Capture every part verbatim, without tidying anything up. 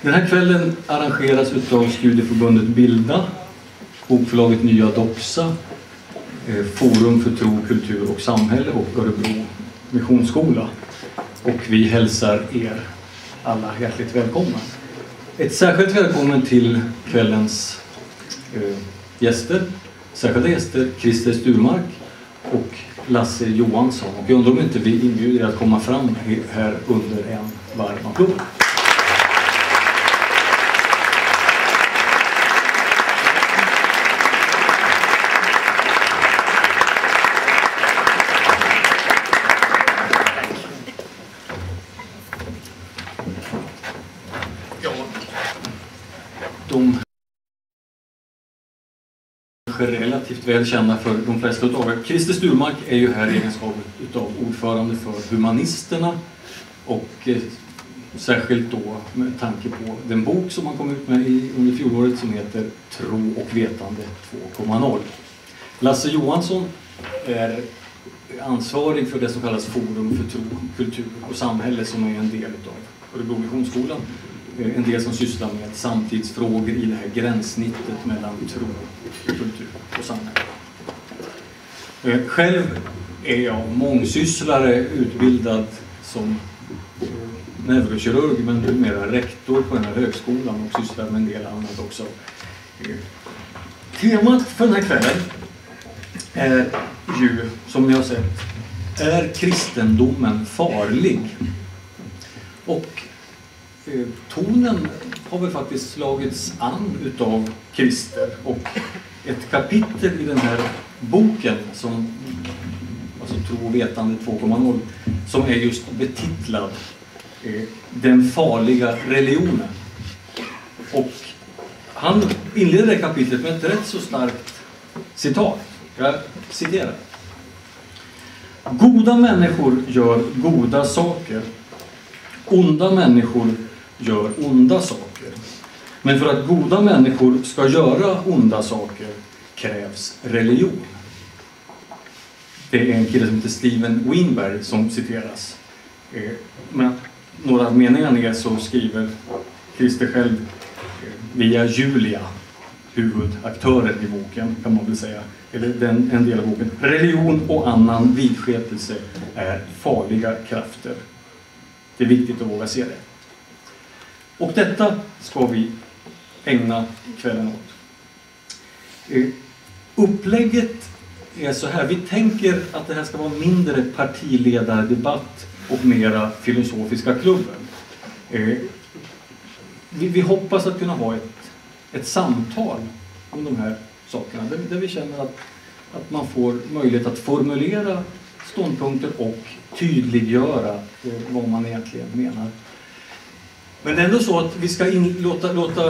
Den här kvällen arrangeras utav Studieförbundet Bilda, Bokförlaget Nya Doxa, Forum för tro, kultur och samhälle och Örebro Missionsskola. Och vi hälsar er alla hjärtligt välkomna. Ett särskilt välkommen till kvällens eh, gäster, särskilda gäster Christer Sturmark och Lasse Johansson. Och jag undrar om inte vi inbjuder att komma fram här under en varm applåd. De är relativt väl kända för de flesta av er. Christer Sturmark är ju här i egenskap utav ordförande för Humanisterna och eh, särskilt då med tanke på den bok som han kom ut med i, under fjolåret som heter Tro och vetande två komma noll. Lasse Johansson är ansvarig för det som kallas Forum för tro, kultur och samhälle som är en del av Örebro Missionsskolan. En del som sysslar med samtidsfrågor i det här gränssnittet mellan tro, kultur och samhälle. Själv är jag mångsysslare, utbildad som neurokirurg men numera rektor på den här högskolan och sysslar med en del annat också. Temat för den här kvällen är ju, som ni har sett, är kristendomen farlig? Och eh, tonen har väl faktiskt slagits an utav Christer, och ett kapitel i den här boken som alltså Tro och vetande två komma noll som är just betitlad eh, Den farliga religionen. Och han inleder det kapitlet med ett rätt så starkt citat. Jag citerar. Goda människor gör goda saker. Onda människor gör onda saker. Men för att goda människor ska göra onda saker krävs religion. Det är en kille som heter Steven Weinberg som citeras. Men några meningar ner så skriver Christer själv via Julia, huvudaktören i boken kan man väl säga, eller den, en del av boken. Religion och annan vidskepelse är farliga krafter. Det är viktigt att våga se det. Och detta ska vi ägna kvällen åt. Eh, upplägget är så här. Vi tänker att det här ska vara mindre partiledardebatt och mera filosofiska klubben. Eh, vi, vi hoppas att kunna ha ett, ett samtal om de här sakerna. Där, där vi känner att, att man får möjlighet att formulera ståndpunkter och tydliggöra eh, vad man egentligen menar. Men det är ändå så att vi ska in, låta, låta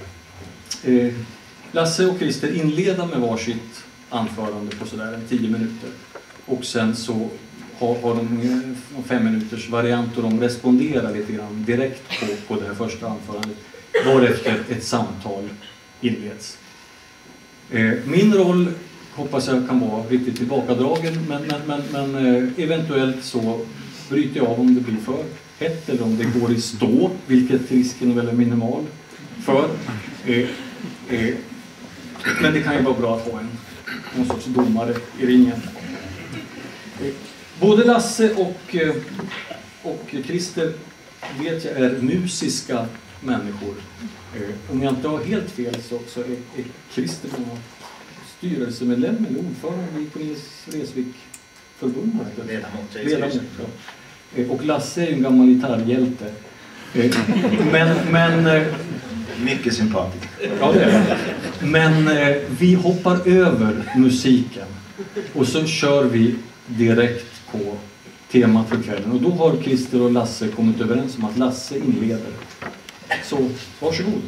eh, Lasse och Christer inleda med varsitt anförande på sådär en tio minuter. Och sen så har, har de en fem minuters variant och de responderar lite grann direkt på, på det här första anförandet. Varefter ett samtal inleds. Eh, min roll hoppas jag kan vara riktigt tillbakadragen, men, men, men, men eh, eventuellt så bryter jag av om det blir för hett eller om det går i stå, vilket risken är väldigt minimal för. Eh, eh, men det kan ju vara bra att ha en, en sorts domare i ringen. Eh, både Lasse och, eh, och Christer vet jag är musiska människor. Eh, om jag inte har helt fel så, så är, är Christer styrelsemedlem eller ordförande i Cornelis Vreeswijk-förbundet. Ledamot. Ledamot, ja. Och Lasse är ju en gammal gitarrhjälte. Men, men, mycket sympatiskt. Ja, det är det. Men vi hoppar över musiken och så kör vi direkt på temat för kvällen. Och då har Christer och Lasse kommit överens om att Lasse inleder. Så varsågod.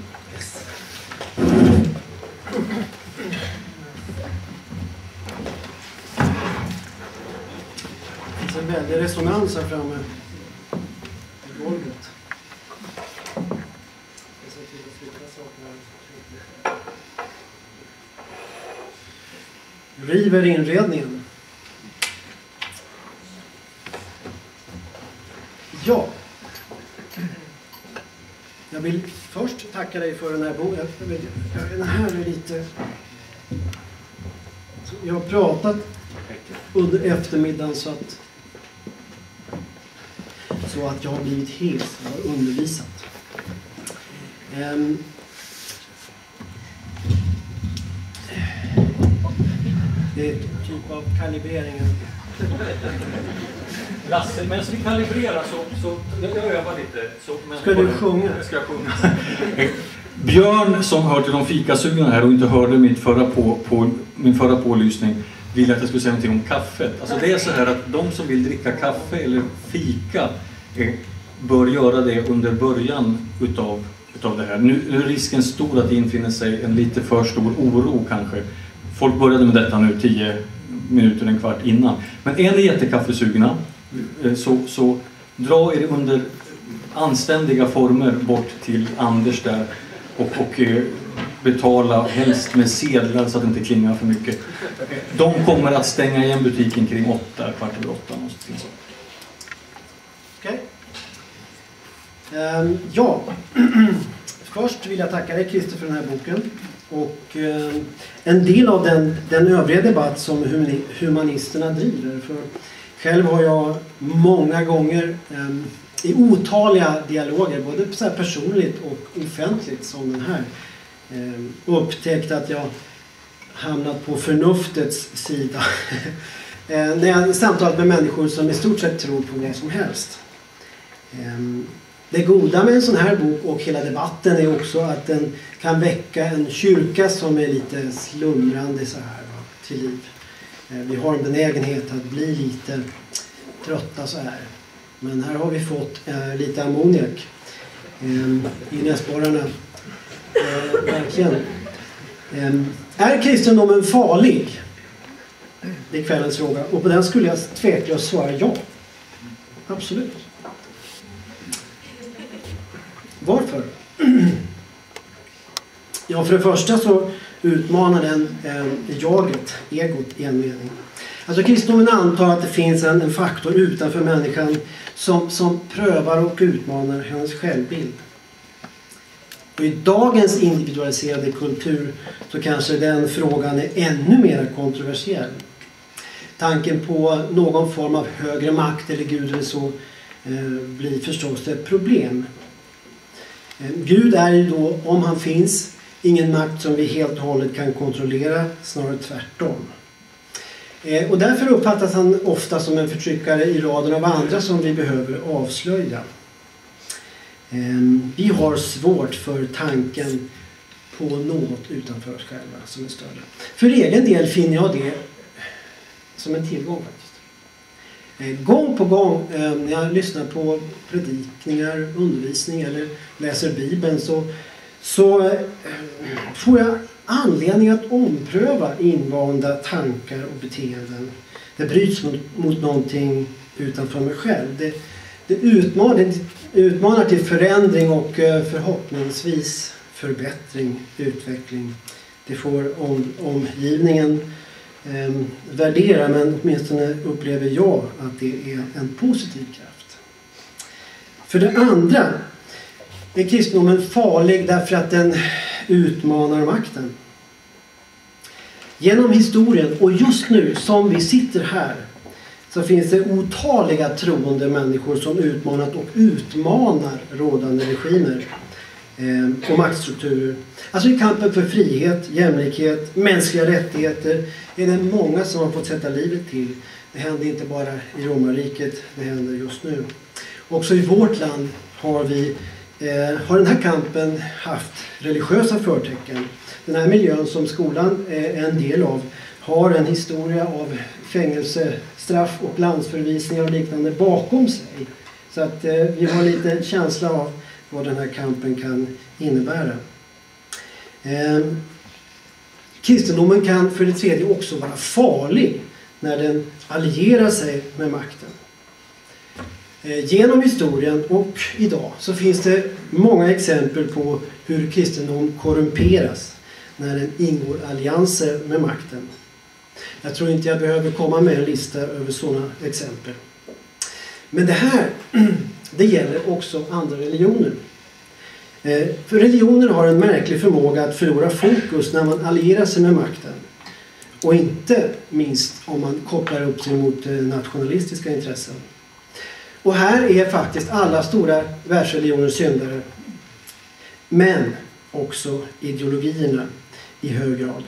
Det finns en väldig resonans här framme i golvet. River inredningen. Ja. Jag vill först tacka dig för den här boken. Den här är lite... Jag har pratat under eftermiddagen så att så att jag har blivit hes och har undervisat. Um, det är typ av kalibrering. Lasse, men så vi kalibrerar så, så jag, jag övar lite. Så, men ska du sjunga? Ska jag sjunga? Björn som hör till de fikasugarna här och inte hörde mitt förra på, på, min förra pålysning ville att jag skulle säga någonting om kaffet. Alltså det är så här att de som vill dricka kaffe eller fika eh, bör göra det under början utav, utav det här. Nu är risken stor att det infinner sig en lite för stor oro kanske. Folk började med detta nu tio minuter, en kvart innan. Men är ni jättekaffesugna så, så dra er under anständiga former bort till Anders där och, och betala helst med sedlar så att det inte klingar för mycket. De kommer att stänga igen butiken kring åtta, kvart över åtta. Okej. Okay. Um, ja, först vill jag tacka dig Christer för den här boken. Och eh, en del av den, den övriga debatt som humanisterna driver. För själv har jag många gånger eh, i otaliga dialoger, både så här personligt och offentligt som den här, eh, upptäckt att jag hamnat på förnuftets sida. eh, när jag samtalat med människor som i stort sett tror på vad som helst. Eh, Det goda med en sån här bok och hela debatten är också att den kan väcka en kyrka som är lite slumrande så här va, till liv. Vi har en benägenhet att bli lite trötta så här. Men här har vi fått eh, lite ammoniak eh, i näsborrarna. Eh, verkligen. Eh, är kristendomen farlig? Det är kvällens fråga. Och på den skulle jag tveklöst svara ja. Absolut. Varför? Ja, för det första så utmanar den eh, jaget, egot i en mening. Alltså kristendomen antar att det finns en, en faktor utanför människan som, som prövar och utmanar hennes självbild. Och i dagens individualiserade kultur så kanske den frågan är ännu mer kontroversiell. Tanken på någon form av högre makt eller Gud eller så eh, blir förstås ett problem. Gud är ju då, om han finns, ingen makt som vi helt och hållet kan kontrollera, snarare tvärtom. Och därför uppfattas han ofta som en förtryckare i raden av andra som vi behöver avslöja. Vi har svårt för tanken på något utanför oss själva som är större. För egen del finner jag det som en tillgång faktiskt. Gång på gång när jag lyssnar på predikningar, undervisning eller läser Bibeln så, så får jag anledning att ompröva invanda tankar och beteenden. Det bryts mot, mot någonting utanför mig själv. Det, det, utmanar, det utmanar till förändring och förhoppningsvis förbättring, utveckling. Det får om, omgivningen Eh, värdera, men åtminstone upplever jag att det är en positiv kraft. För det andra är kristendomen farlig därför att den utmanar makten. Genom historien och just nu som vi sitter här så finns det otaliga troende människor som utmanat och utmanar rådande regimer och maktstrukturer. Alltså i kampen för frihet, jämlikhet, mänskliga rättigheter är det många som har fått sätta livet till. Det händer inte bara i romarriket, det händer just nu. Också i vårt land har vi eh, har den här kampen haft religiösa förtecken. Den här miljön som skolan är en del av har en historia av fängelsestraff och landsförvisningar och liknande bakom sig. Så att eh, vi har lite känsla av vad den här kampen kan innebära. Eh, kristendomen kan för det tredje också vara farlig när den allierar sig med makten. Eh, genom historien och idag så finns det många exempel på hur kristendom korrumperas när den ingår allianser med makten. Jag tror inte jag behöver komma med en lista över sådana exempel. Men det här, det gäller också andra religioner. För religioner har en märklig förmåga att förlora fokus när man allierar sig med makten. Och inte minst om man kopplar upp sig mot nationalistiska intressen. Och här är faktiskt alla stora världsreligioner syndare. Men också ideologierna i hög grad.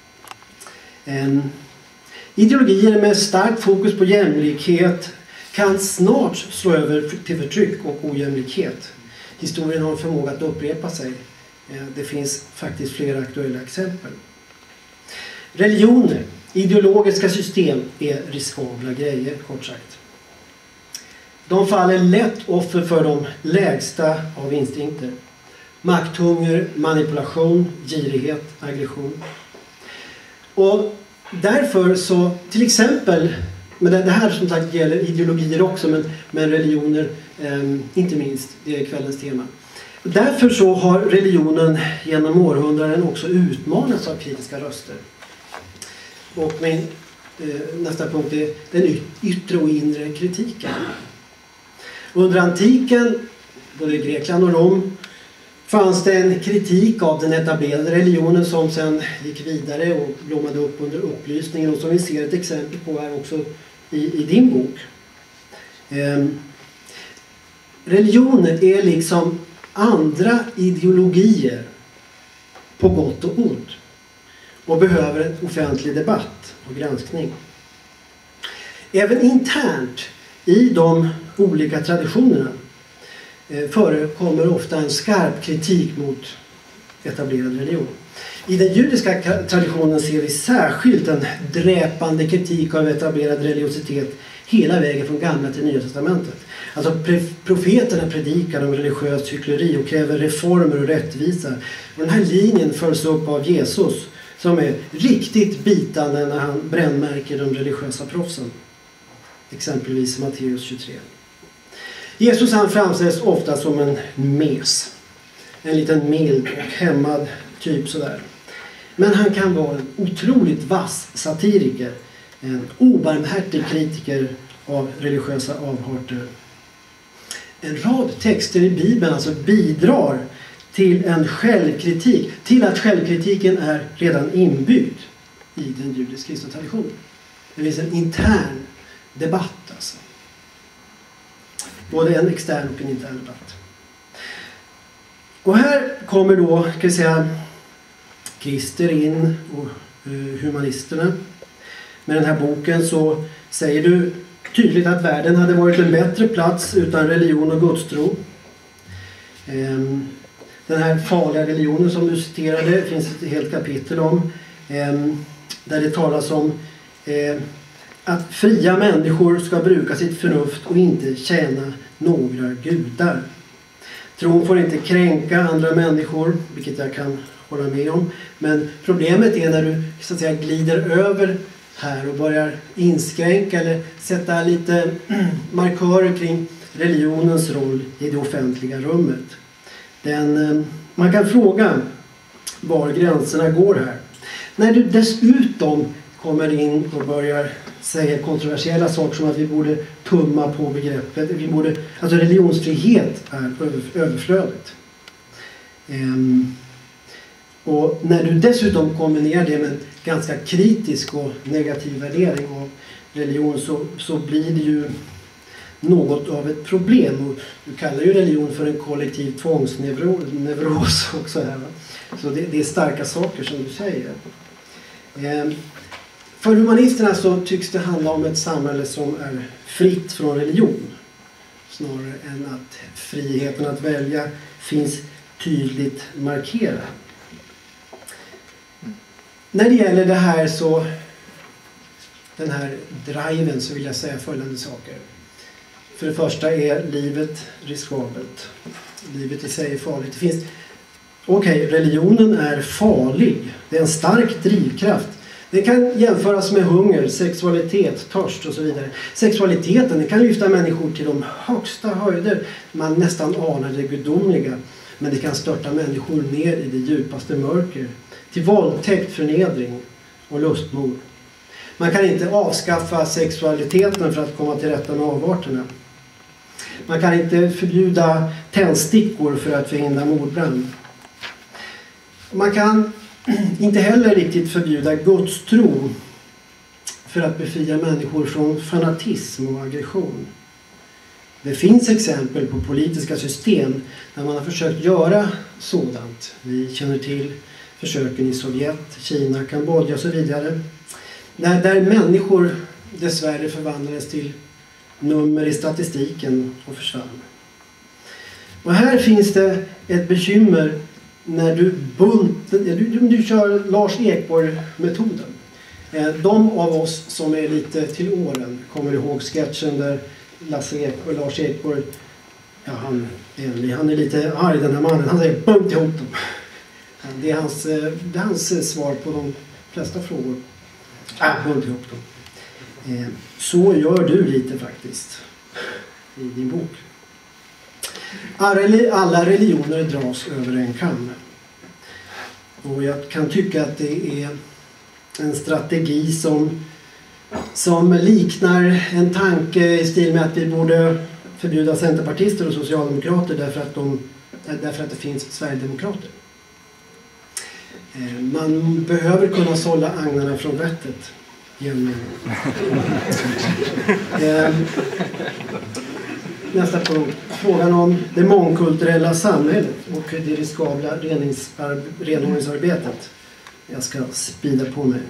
En ideologier med starkt fokus på jämlikhet kan snart slå över till förtryck och ojämlikhet. Historien har en förmåga att upprepa sig. Det finns faktiskt flera aktuella exempel. Religioner, ideologiska system är riskabla grejer, kort sagt. De faller lätt offer för de lägsta av instinkter. Makthunger, manipulation, girighet, aggression. Och därför så, till exempel, men det här som sagt gäller ideologier också, men, men religioner eh, inte minst, det är kvällens tema. Därför så har religionen genom århundraden också utmanats av kritiska röster. Och min eh, nästa punkt är den yttre och inre kritiken. Under antiken, både i Grekland och Rom, fanns det en kritik av den etablerade religionen som sedan gick vidare och blommade upp under upplysningen och som vi ser ett exempel på här också i, i din bok. Eh, religionen är liksom andra ideologier på gott och ont och behöver en offentlig debatt och granskning. Även internt i de olika traditionerna förekommer ofta en skarp kritik mot etablerad religion. I den judiska traditionen ser vi särskilt en dräpande kritik av etablerad religiositet hela vägen från Gamla till Nya testamentet. Alltså profeterna predikar om religiöst hyckleri och kräver reformer och rättvisa. Och den här linjen följs upp av Jesus som är riktigt bitande när han brännmärker de religiösa proffsen. Exempelvis Matteus tjugotre. Jesus han framställs ofta som en mes. En liten mild och hämmad typ sådär. Men han kan vara en otroligt vass satiriker. En obarmhärtig kritiker av religiösa avarter. En rad texter i Bibeln alltså bidrar till en självkritik. Till att självkritiken är redan inbyggd i den judisk-kristna traditionen. Det finns en intern debatt alltså. Både en extern och en intern debatt. Och här kommer då, kan vi säga, Krister in och uh, humanisterna. Med den här boken så säger du tydligt att världen hade varit en bättre plats utan religion och gudstro. Um, den här farliga religionen som du citerade finns ett helt kapitel om. Um, där det talas om um, att fria människor ska bruka sitt förnuft och inte tjäna några gudar. Tron får inte kränka andra människor, vilket jag kan hålla med om. Men problemet är när du så att säga glider över här och börjar inskränka eller sätta lite markörer kring religionens roll i det offentliga rummet. Den, man kan fråga var gränserna går här. När du dessutom kommer in och börjar säga kontroversiella saker som att vi borde tumma på begreppet. Vi borde, alltså religionsfrihet är överflödigt. Ehm, och när du dessutom kombinerar det med en ganska kritisk och negativ värdering av religion så, så blir det ju något av ett problem. Och du kallar ju religion för en kollektiv tvångsneuros också här. Va? Så det, det är starka saker som du säger. Ehm, För humanisterna så tycks det handla om ett samhälle som är fritt från religion. Snarare än att friheten att välja finns tydligt markerad. När det gäller det här så, den här driven, så vill jag säga följande saker. För det första är livet riskabelt. Livet i sig är farligt. Det finns, okej, okay, religionen är farlig. Det är en stark drivkraft. Det kan jämföras med hunger, sexualitet, törst och så vidare. Sexualiteten det kan lyfta människor till de högsta höjder. Man nästan anar det gudomliga. Men det kan störta människor ner i det djupaste mörker. Till våldtäkt, förnedring och lustmord. Man kan inte avskaffa sexualiteten för att komma till rätta med avarterna. Man kan inte förbjuda tändstickor för att förhindra mordbrand. Man kan inte heller riktigt förbjuda gudstro för att befria människor från fanatism och aggression. Det finns exempel på politiska system där man har försökt göra sådant. Vi känner till försöken i Sovjet, Kina, Kambodja och så vidare. Där, där människor dessvärre förvandlades till nummer i statistiken och försvann. Och här finns det ett bekymmer när du, bunt, du, du, du kör Lars Ekborg-metoden. De av oss som är lite till åren kommer ihåg sketchen där Lasse Ekborg, Lars Ekborg, ja, han, är, han är lite arg den här mannen, han säger bunt ihop dem. Det är hans, det är hans svar på de flesta frågor. Äh, bunt ihop dem. Så gör du lite faktiskt i din bok. Alla religioner dras över en kam. Och jag kan tycka att det är en strategi som, som liknar en tanke i stil med att vi borde förbjuda centerpartister och socialdemokrater därför att, de, därför att det finns sverigedemokrater. Man behöver kunna sålla agnarna från vettet. Nästa punkt. Frågan om det mångkulturella samhället och det riskabla renhållningsarbetet. Jag ska spida på mig.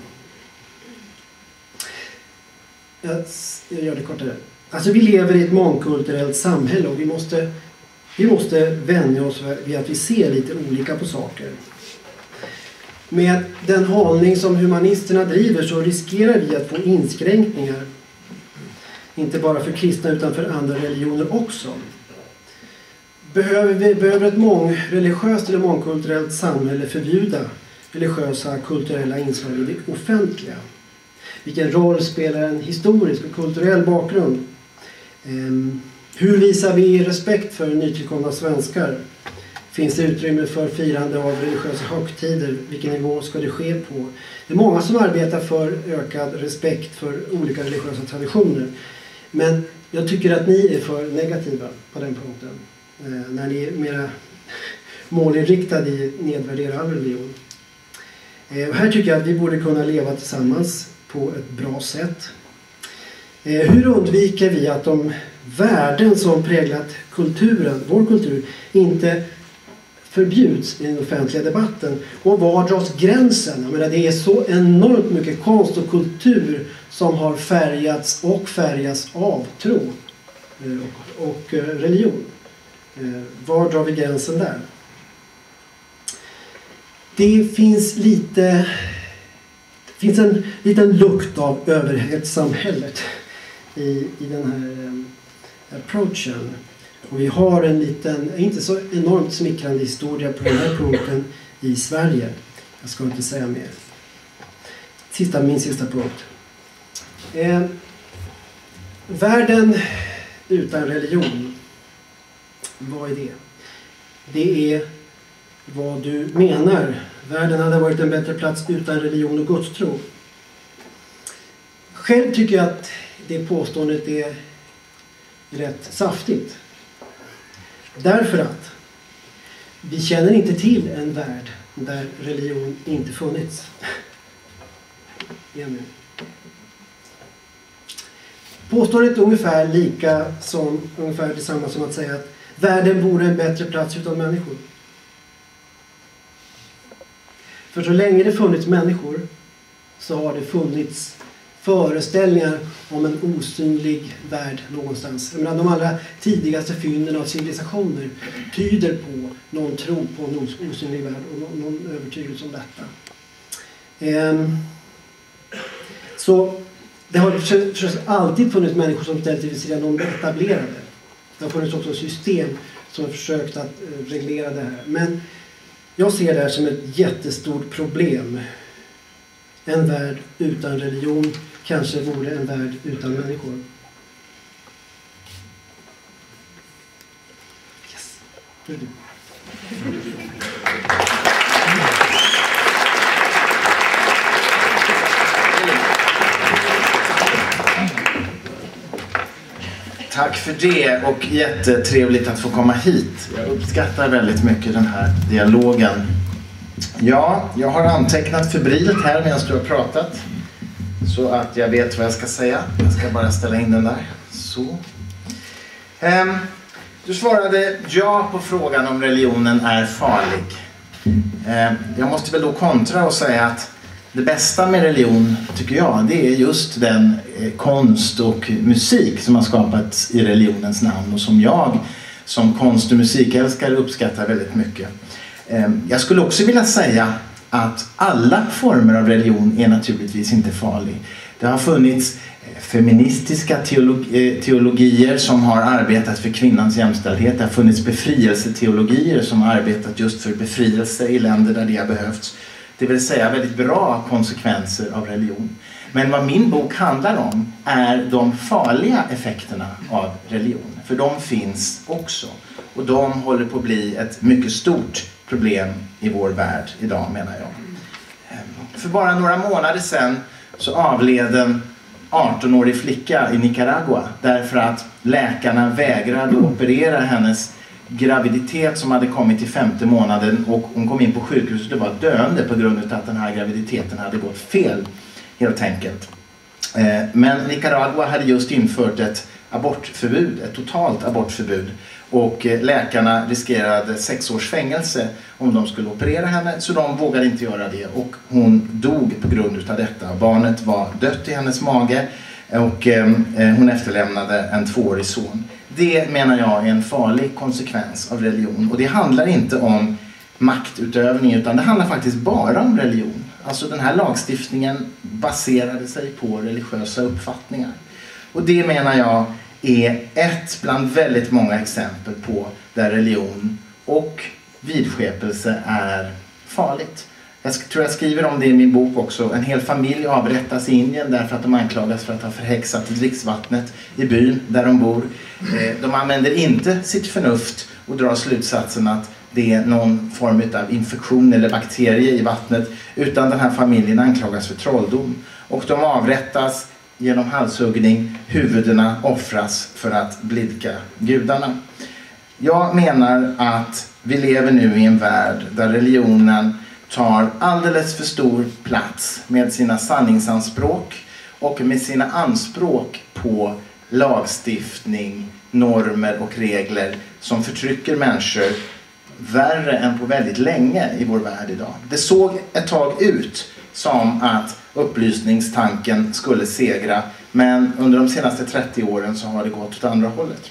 Jag gör det kortare. Alltså vi lever i ett mångkulturellt samhälle och vi måste, vi måste vänja oss vid att vi ser lite olika på saker. Med den hållning som humanisterna driver så riskerar vi att få inskränkningar. Inte bara för kristna utan för andra religioner också. Behöver vi behöver ett mångreligiöst eller mångkulturellt samhälle förbjuda religiösa kulturella inslag i det offentliga? Vilken roll spelar en historisk och kulturell bakgrund? Hur visar vi respekt för nytillkomna svenskar? Finns det utrymme för firande av religiösa högtider? Vilken nivå ska det ske på? Det är många som arbetar för ökad respekt för olika religiösa traditioner. Men jag tycker att ni är för negativa på den punkten. Eh, när ni är mer målinriktade i att nedvärdera all religion. Eh, och här tycker jag att vi borde kunna leva tillsammans på ett bra sätt. Eh, hur undviker vi att de värden som präglat kulturen, vår kultur, inte förbjuds i den offentliga debatten? Och var dras gränsen? Jag menar, det är så enormt mycket konst och kultur som har färgats och färgas av tro och, och religion. Var drar vi gränsen där? Det finns lite det finns en liten lukt av överhetssamhället i, i den här approachen. Och vi har en liten, inte så enormt smickrande historia på den här punkten i Sverige. Jag ska inte säga mer. Sista, min sista punkt. Eh, världen utan religion. Vad är det? Det är vad du menar. Världen hade varit en bättre plats utan religion och gudstro. Själv tycker jag att det påståendet är rätt saftigt. Därför att vi känner inte till en värld där religion inte funnits. Igen. Påståendet är ungefär lika som, ungefär detsamma som att säga att världen vore en bättre plats utan människor. För så länge det funnits människor så har det funnits föreställningar om en osynlig värld någonstans. Jag menar, de allra tidigaste fynden av civilisationer tyder på någon tro på en osynlig värld och någon, någon övertygelse om detta. Ehm, så det har förstås alltid funnits människor som ställt vid sidan om det etablerade. Det har funnits också system som har försökt att reglera det här. Men jag ser det här som ett jättestort problem. En värld utan religion kanske vore en värld utan människor. Yes. Det är du. Tack för det och jättetrevligt att få komma hit. Jag uppskattar väldigt mycket den här dialogen. Ja, jag har antecknat febrilt här medan du har pratat. Så att jag vet vad jag ska säga. Jag ska bara ställa in den där. Så. Um, du svarade ja på frågan om religionen är farlig. Um, jag måste väl då kontra och säga att det bästa med religion, tycker jag, det är just den eh, konst och musik som har skapats i religionens namn och som jag som konst- och musikälskare uppskattar väldigt mycket. Eh, jag skulle också vilja säga att alla former av religion är naturligtvis inte farlig. Det har funnits feministiska teologi, teologier som har arbetat för kvinnans jämställdhet. Det har funnits befrielseteologier som har arbetat just för befrielse i länder där det har behövts. Det vill säga väldigt bra konsekvenser av religion. Men vad min bok handlar om är de farliga effekterna av religion. För de finns också. Och de håller på att bli ett mycket stort problem i vår värld idag, menar jag. För bara några månader sedan så avled en arton-årig flicka i Nicaragua därför att läkarna vägrade operera hennes graviditet som hade kommit i femte månaden, och hon kom in på sjukhuset och var döende på grund av att den här graviditeten hade gått fel, helt enkelt. Men Nicaragua hade just infört ett abortförbud, ett totalt abortförbud, och läkarna riskerade sex års fängelse om de skulle operera henne, så de vågade inte göra det, och hon dog på grund av detta. Barnet var dött i hennes mage och hon efterlämnade en tvåårig son. Det, menar jag, är en farlig konsekvens av religion. Och det handlar inte om maktutövning, utan det handlar faktiskt bara om religion. Alltså den här lagstiftningen baserade sig på religiösa uppfattningar. Och det, menar jag, är ett bland väldigt många exempel på där religion och vidskepelse är farligt. Jag tror jag skriver om det i min bok också. En hel familj avrättas i Indien därför att de anklagas för att ha förhäxat dricksvattnet i byn där de bor. De använder inte sitt förnuft och drar slutsatsen att det är någon form av infektion eller bakterie i vattnet, utan den här familjen anklagas för trolldom. Och de avrättas genom halshuggning, huvudena offras för att blidka gudarna. Jag menar att vi lever nu i en värld där religionen tar alldeles för stor plats med sina sanningsanspråk och med sina anspråk på lagstiftning, normer och regler som förtrycker människor värre än på väldigt länge i vår värld idag. Det såg ett tag ut som att upplysningstanken skulle segra, men under de senaste trettio åren så har det gått åt andra hållet.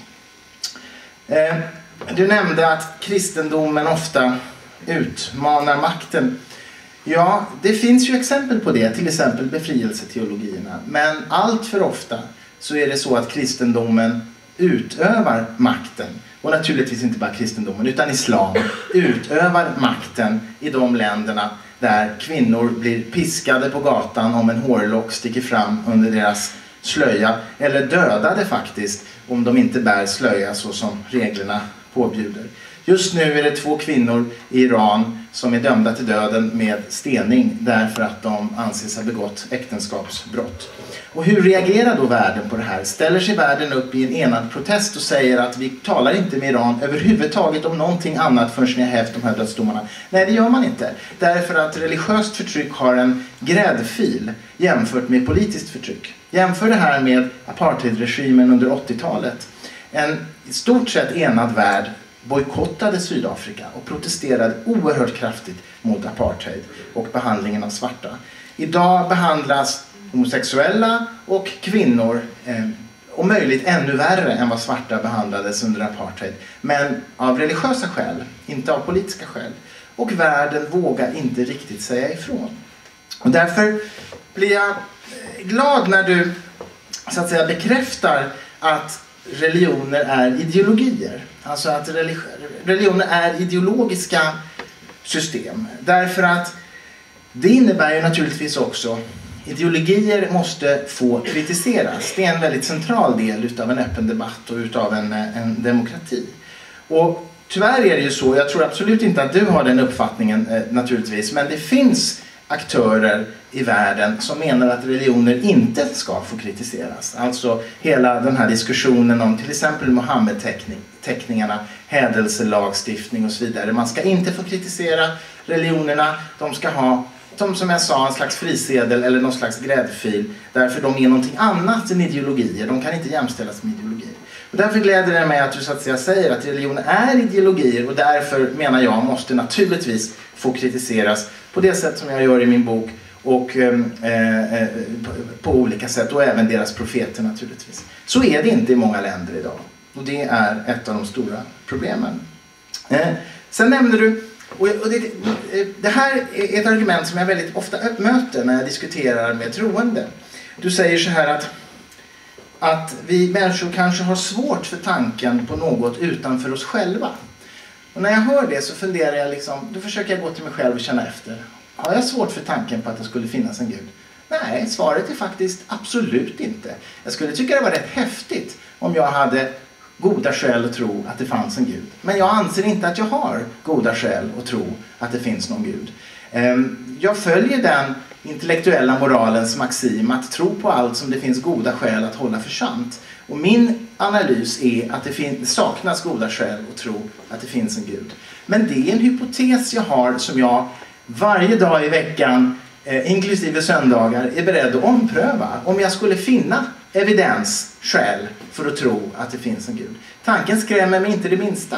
Eh, du nämnde att kristendomen ofta utmanar makten. Ja, det finns ju exempel på det, till exempel befrielseteologierna. Men allt för ofta så är det så att kristendomen utövar makten. Och naturligtvis inte bara kristendomen, utan islam utövar makten i de länderna där kvinnor blir piskade på gatan om en hårlock sticker fram under deras slöja, eller dödade faktiskt om de inte bär slöja så som reglerna påbjuder. Just nu är det två kvinnor i Iran som är dömda till döden med stening därför att de anses ha begått äktenskapsbrott. Och hur reagerar då världen på det här? Ställer sig världen upp i en enad protest och säger att vi talar inte med Iran överhuvudtaget om någonting annat förrän ni har hävt de här dödsdomarna? Nej, det gör man inte. Därför att religiöst förtryck har en gräddfil jämfört med politiskt förtryck. Jämför det här med apartheidregimen under åttiotalet. En i stort sett enad värld bojkottade Sydafrika och protesterade oerhört kraftigt mot apartheid och behandlingen av svarta. Idag behandlas homosexuella och kvinnor eh, om möjligt ännu värre än vad svarta behandlades under apartheid. Men av religiösa skäl, inte av politiska skäl. Och världen vågar inte riktigt säga ifrån. Och därför blir jag glad när du så att säga bekräftar att religioner är ideologier. Alltså att religioner är ideologiska system. Därför att det innebär ju naturligtvis också ideologier måste få kritiseras. Det är en väldigt central del utav en öppen debatt och utav en, en demokrati. Och tyvärr är det ju så, jag tror absolut inte att du har den uppfattningen eh, naturligtvis, men det finns aktörer i världen som menar att religioner inte ska få kritiseras. Alltså hela den här diskussionen om till exempel Mohammed-teckningarna, hädelselagstiftning och så vidare. Man ska inte få kritisera religionerna, de ska ha, de, som jag sa, en slags frisedel eller någon slags gräddfil, därför de är någonting annat än ideologier, de kan inte jämställas med ideologier. Och därför gläder det mig att du så att säga säger att religion är ideologier och därför menar jag måste naturligtvis få kritiseras på det sätt som jag gör i min bok och eh, eh, på, på olika sätt och även deras profeter naturligtvis. Så är det inte i många länder idag och det är ett av de stora problemen. Eh, sen nämnde du, och, och det, det här är ett argument som jag väldigt ofta möter när jag diskuterar med troende. Du säger så här att att vi människor kanske har svårt för tanken på något utanför oss själva. Och när jag hör det så funderar jag liksom, då försöker jag gå till mig själv och känna efter. Har jag svårt för tanken på att det skulle finnas en Gud? Nej, svaret är faktiskt absolut inte. Jag skulle tycka det var rätt häftigt om jag hade goda skäl att tro att det fanns en Gud. Men jag anser inte att jag har goda skäl att tro att det finns någon Gud. Jag följer den intellektuella moralens maxim att tro på allt som det finns goda skäl att hålla för sant. Och min analys är att det, fin- saknas goda skäl att tro att det finns en Gud. Men det är en hypotes jag har som jag varje dag i veckan, eh, inklusive söndagar, är beredd att ompröva. Om jag skulle finna evidens, skäl för att tro att det finns en Gud. Tanken skrämmer mig inte det minsta.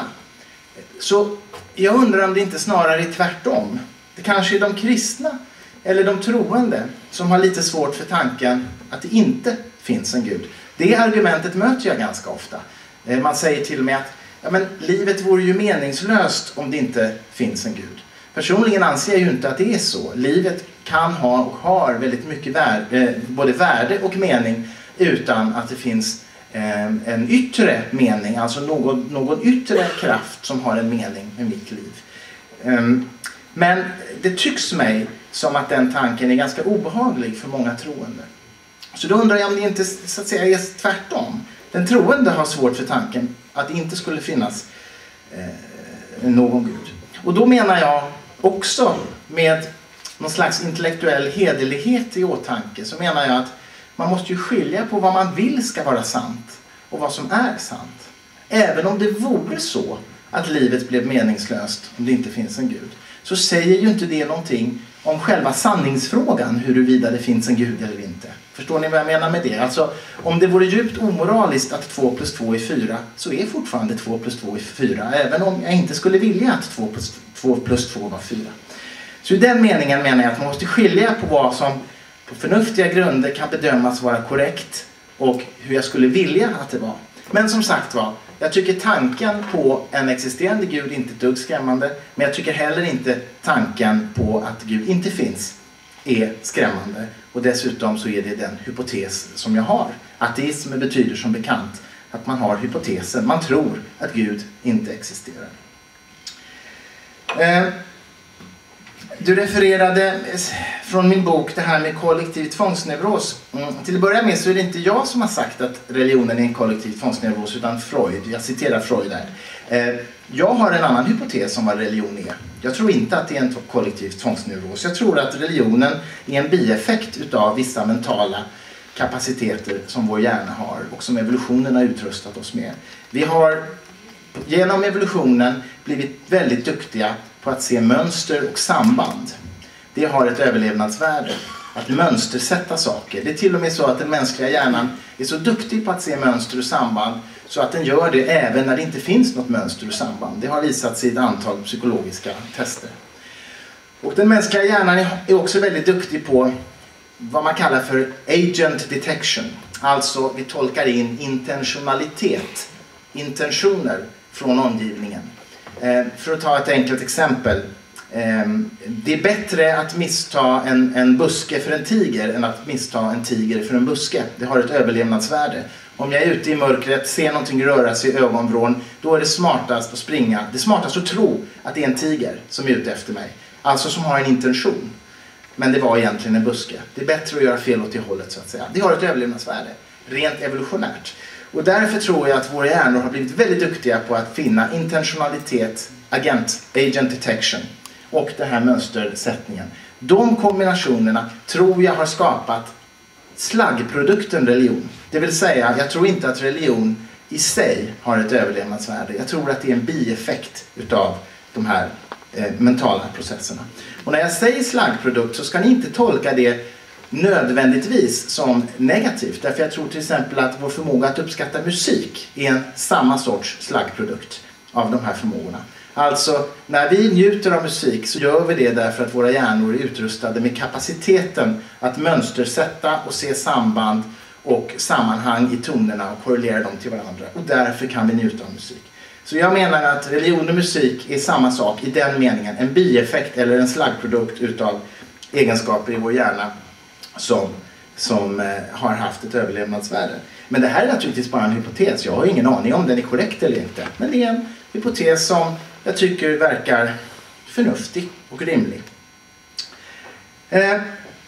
Så jag undrar om det inte snarare är tvärtom. Det kanske är de kristna eller de troende som har lite svårt för tanken att det inte finns en Gud. Det argumentet möter jag ganska ofta. Man säger till mig att ja, men livet vore ju meningslöst om det inte finns en Gud. Personligen anser jag ju inte att det är så. Livet kan ha och har väldigt mycket värde, både värde och mening utan att det finns en yttre mening. Alltså någon, någon yttre kraft som har en mening med mitt liv. Men det tycks mig som att den tanken är ganska obehaglig för många troende. Så då undrar jag om det inte så att säga är tvärtom. Den troende har svårt för tanken att det inte skulle finnas eh, någon Gud. Och då menar jag också med någon slags intellektuell hederlighet i åtanke så menar jag att man måste ju skilja på vad man vill ska vara sant och vad som är sant. Även om det vore så att livet blev meningslöst om det inte finns en Gud, så säger ju inte det någonting om själva sanningsfrågan huruvida det finns en Gud eller inte. Förstår ni vad jag menar med det? Alltså, om det vore djupt omoraliskt att två plus två är fyra så är fortfarande två plus två är fyra. Även om jag inte skulle vilja att två plus två var fyra. Så i den meningen menar jag att man måste skilja på vad som på förnuftiga grunder kan bedömas vara korrekt och hur jag skulle vilja att det var. Men som sagt var, jag tycker tanken på en existerande Gud inte är dugg skrämmande. Men jag tycker heller inte tanken på att Gud inte finns är skrämmande. Och dessutom så är det den hypotes som jag har. Ateism betyder som bekant att man har hypotesen. Man tror att Gud inte existerar. Eh, du refererade från min bok det här med kollektiv tvångsneuros. Mm. Till att börja med så är det inte jag som har sagt att religionen är en kollektiv tvångsneuros utan Freud. Jag citerar Freud där. Eh, jag har en annan hypotes om vad religion är. Jag tror inte att det är en kollektiv tvångsneuros. Jag tror att religionen är en bieffekt utav vissa mentala kapaciteter som vår hjärna har och som evolutionen har utrustat oss med. Vi har genom evolutionen blivit väldigt duktiga på att se mönster och samband. Det har ett överlevnadsvärde. Att mönstersätta saker. Det är till och med så att den mänskliga hjärnan är så duktig på att se mönster och samband så att den gör det även när det inte finns något mönster och samband. Det har visats i ett antal psykologiska tester. Och den mänskliga hjärnan är också väldigt duktig på vad man kallar för agent detection. Alltså vi tolkar in intentionalitet, intentioner från omgivningen. Eh, för att ta ett enkelt exempel. Eh, det är bättre att missta en, en buske för en tiger än att missta en tiger för en buske. Det har ett överlevnadsvärde. Om jag är ute i mörkret, ser någonting röra sig i ögonvrån, då är det smartast att springa. Det är smartast att tro att det är en tiger som är ute efter mig. Alltså som har en intention. Men det var egentligen en buske. Det är bättre att göra fel åt det hållet så att säga. Det har ett överlevnadsvärde. Rent evolutionärt. Och därför tror jag att våra hjärnor har blivit väldigt duktiga på att finna intentionalitet, agent, agent detection. och den här mönstersättningen. De kombinationerna tror jag har skapat slaggprodukten religion. Det vill säga, jag tror inte att religion i sig har ett överlevnadsvärde. Jag tror att det är en bieffekt utav de här eh, mentala processerna. Och när jag säger slaggprodukt så ska ni inte tolka det nödvändigtvis som negativt. Därför jag tror till exempel att vår förmåga att uppskatta musik är en samma sorts slaggprodukt av de här förmågorna. Alltså, när vi njuter av musik så gör vi det därför att våra hjärnor är utrustade med kapaciteten att mönstersätta och se samband och sammanhang i tonerna och korrelera dem till varandra. Och därför kan vi njuta av musik. Så jag menar att religion och musik är samma sak i den meningen. En bieffekt eller en slaggprodukt utav egenskaper i vår hjärna som, som eh, har haft ett överlevnadsvärde. Men det här är naturligtvis bara en hypotes. Jag har ingen aning om den är korrekt eller inte. Men det är en hypotes som jag tycker verkar förnuftig och rimlig. Eh,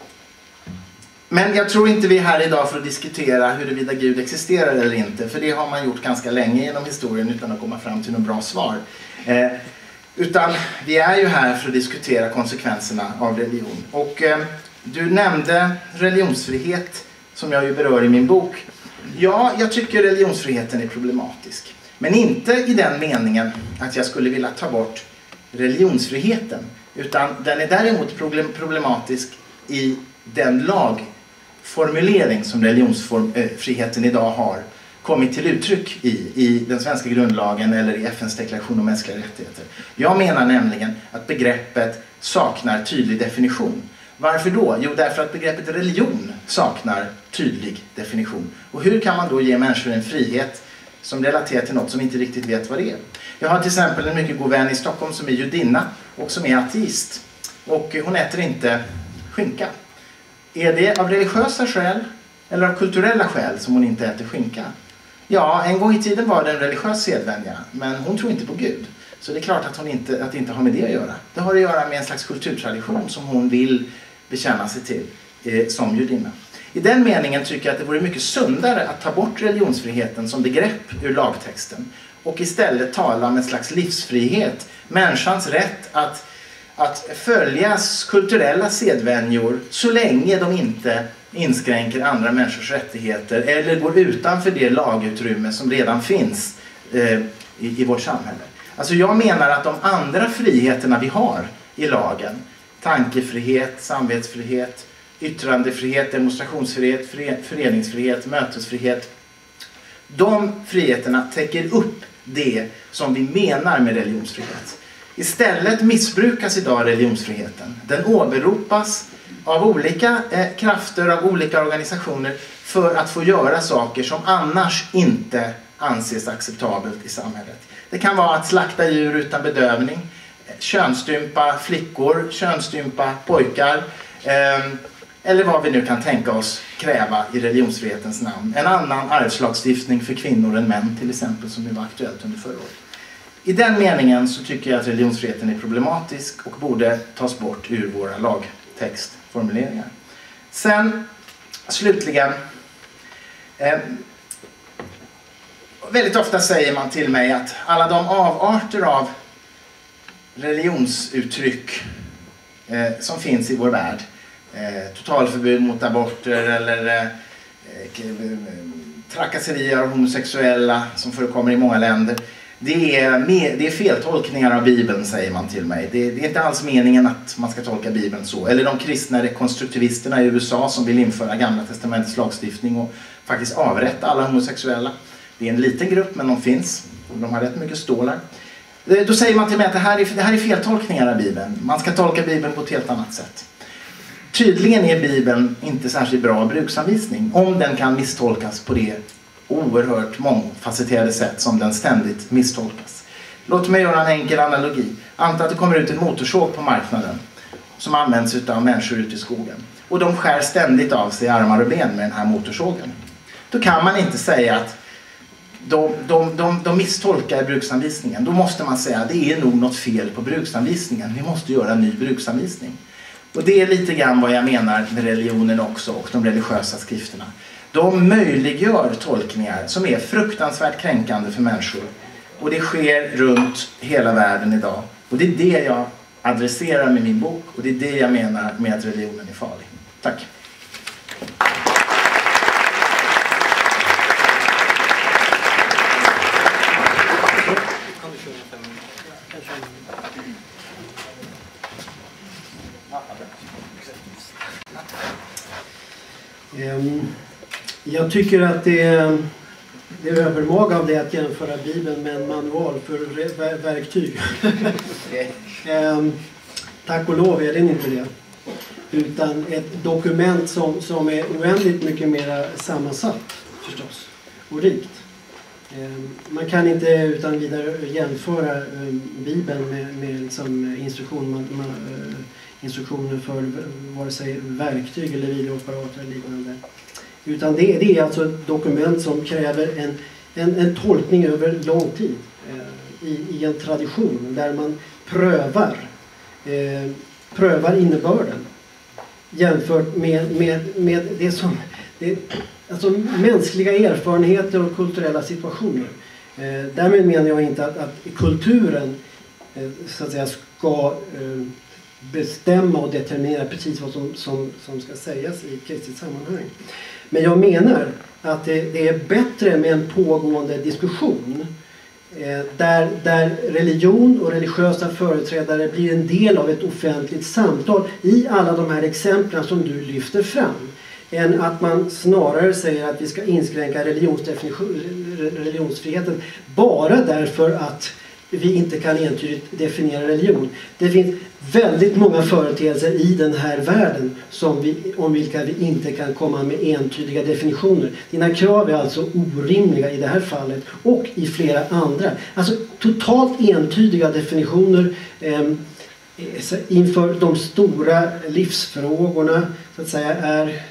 men jag tror inte vi är här idag för att diskutera huruvida Gud existerar eller inte. För det har man gjort ganska länge genom historien utan att komma fram till något bra svar. Eh, utan vi är ju här för att diskutera konsekvenserna av religion. Och eh, du nämnde religionsfrihet som jag ju berör i min bok. Ja, jag tycker religionsfriheten är problematisk. Men inte i den meningen att jag skulle vilja ta bort religionsfriheten. Utan den är däremot problematisk i den lagformulering som religionsfriheten idag har kommit till uttryck i, i den svenska grundlagen eller i F N:s deklaration om mänskliga rättigheter. Jag menar nämligen att begreppet saknar tydlig definition. Varför då? Jo, därför att begreppet religion saknar tydlig definition. Och hur kan man då ge människor en frihet som relaterar till något som inte riktigt vet vad det är? Jag har till exempel en mycket god vän i Stockholm som är judinna och som är ateist. Och hon äter inte skinka. Är det av religiösa skäl eller av kulturella skäl som hon inte äter skinka? Ja, en gång i tiden var det en religiös sedvänja, men hon tror inte på Gud. Så det är klart att, hon inte, att det inte har med det att göra. Det har att göra med en slags kulturtradition som hon vill bekänna sig till eh, som judinna. I den meningen tycker jag att det vore mycket sundare att ta bort religionsfriheten som begrepp ur lagtexten och istället tala om en slags livsfrihet, människans rätt att, att följas kulturella sedvänjor så länge de inte inskränker andra människors rättigheter eller går utanför det lagutrymme som redan finns eh, i, i vårt samhälle. Alltså jag menar att de andra friheterna vi har i lagen, tankefrihet, samvetsfrihet, yttrandefrihet, demonstrationsfrihet, föreningsfrihet, mötesfrihet. De friheterna täcker upp det som vi menar med religionsfrihet. Istället missbrukas idag religionsfriheten. Den åberopas av olika eh, krafter, av olika organisationer för att få göra saker som annars inte anses acceptabelt i samhället. Det kan vara att slakta djur utan bedövning, könsstympa flickor, könsstympa pojkar, eh, eller vad vi nu kan tänka oss kräva i religionsfrihetens namn. En annan arvslagstiftning för kvinnor än män till exempel, som ju var aktuellt under förra året. I den meningen så tycker jag att religionsfriheten är problematisk och borde tas bort ur våra lagtextformuleringar. Sen slutligen, eh, väldigt ofta säger man till mig att alla de avarter av religionsuttryck eh, som finns i vår värld, eh, totalförbud mot aborter eller eh, trakasserier av homosexuella som förekommer i många länder, det är, med, det är feltolkningar av Bibeln, säger man till mig. Det, det är inte alls meningen att man ska tolka Bibeln så. Eller de kristna rekonstruktivisterna i U S A som vill införa Gamla testamentets lagstiftning och faktiskt avrätta alla homosexuella. Det är en liten grupp, men de finns. De har rätt mycket stålar. Då säger man till mig att det här är, det här är feltolkningar av Bibeln. Man ska tolka Bibeln på ett helt annat sätt. Tydligen är Bibeln inte särskilt bra bruksanvisning om den kan misstolkas på det oerhört mångfacetterade sätt som den ständigt misstolkas. Låt mig göra en enkel analogi. Anta att det kommer ut en motorsåg på marknaden som används av människor ute i skogen. Och de skär ständigt av sig armar och ben med den här motorsågen. Då kan man inte säga att de, de, de, de misstolkar bruksanvisningen. Då måste man säga att det är nog något fel på bruksanvisningen. Vi måste göra en ny bruksanvisning. Och det är lite grann vad jag menar med religionen också och de religiösa skrifterna. De möjliggör tolkningar som är fruktansvärt kränkande för människor. Och det sker runt hela världen idag. Och det är det jag adresserar med min bok, och det är det jag menar med att religionen är farlig. Tack! Jag tycker att det är, det är övermaga av det att jämföra Bibeln med en manual för verktyg. Tack och lov är det inte det. Utan ett dokument som, som är oändligt mycket mer sammansatt förstås och rikt. Man kan inte utan vidare jämföra Bibeln med, med liksom instruktion, man, man, instruktioner för vare sig verktyg eller videoapparater eller liknande. Utan det, det är alltså ett dokument som kräver en, en, en tolkning över lång tid eh, i, i en tradition där man prövar, eh, prövar innebörden jämfört med, med, med det som det, alltså mänskliga erfarenheter och kulturella situationer. Eh, därmed menar jag inte att, att kulturen eh, så att säga ska eh, bestämma och determinera precis vad som, som, som ska sägas i kristet sammanhang. Men jag menar att det, det är bättre med en pågående diskussion eh, där, där religion och religiösa företrädare blir en del av ett offentligt samtal i alla de här exemplen som du lyfter fram. Än att man snarare säger att vi ska inskränka religionsfriheten bara därför att vi inte kan entydigt definiera religion. Det finns väldigt många företeelser i den här världen som vi, om vilka vi inte kan komma med entydiga definitioner. Dina krav är alltså orimliga i det här fallet och i flera andra. Alltså totalt entydiga definitioner eh, inför de stora livsfrågorna så att säga är,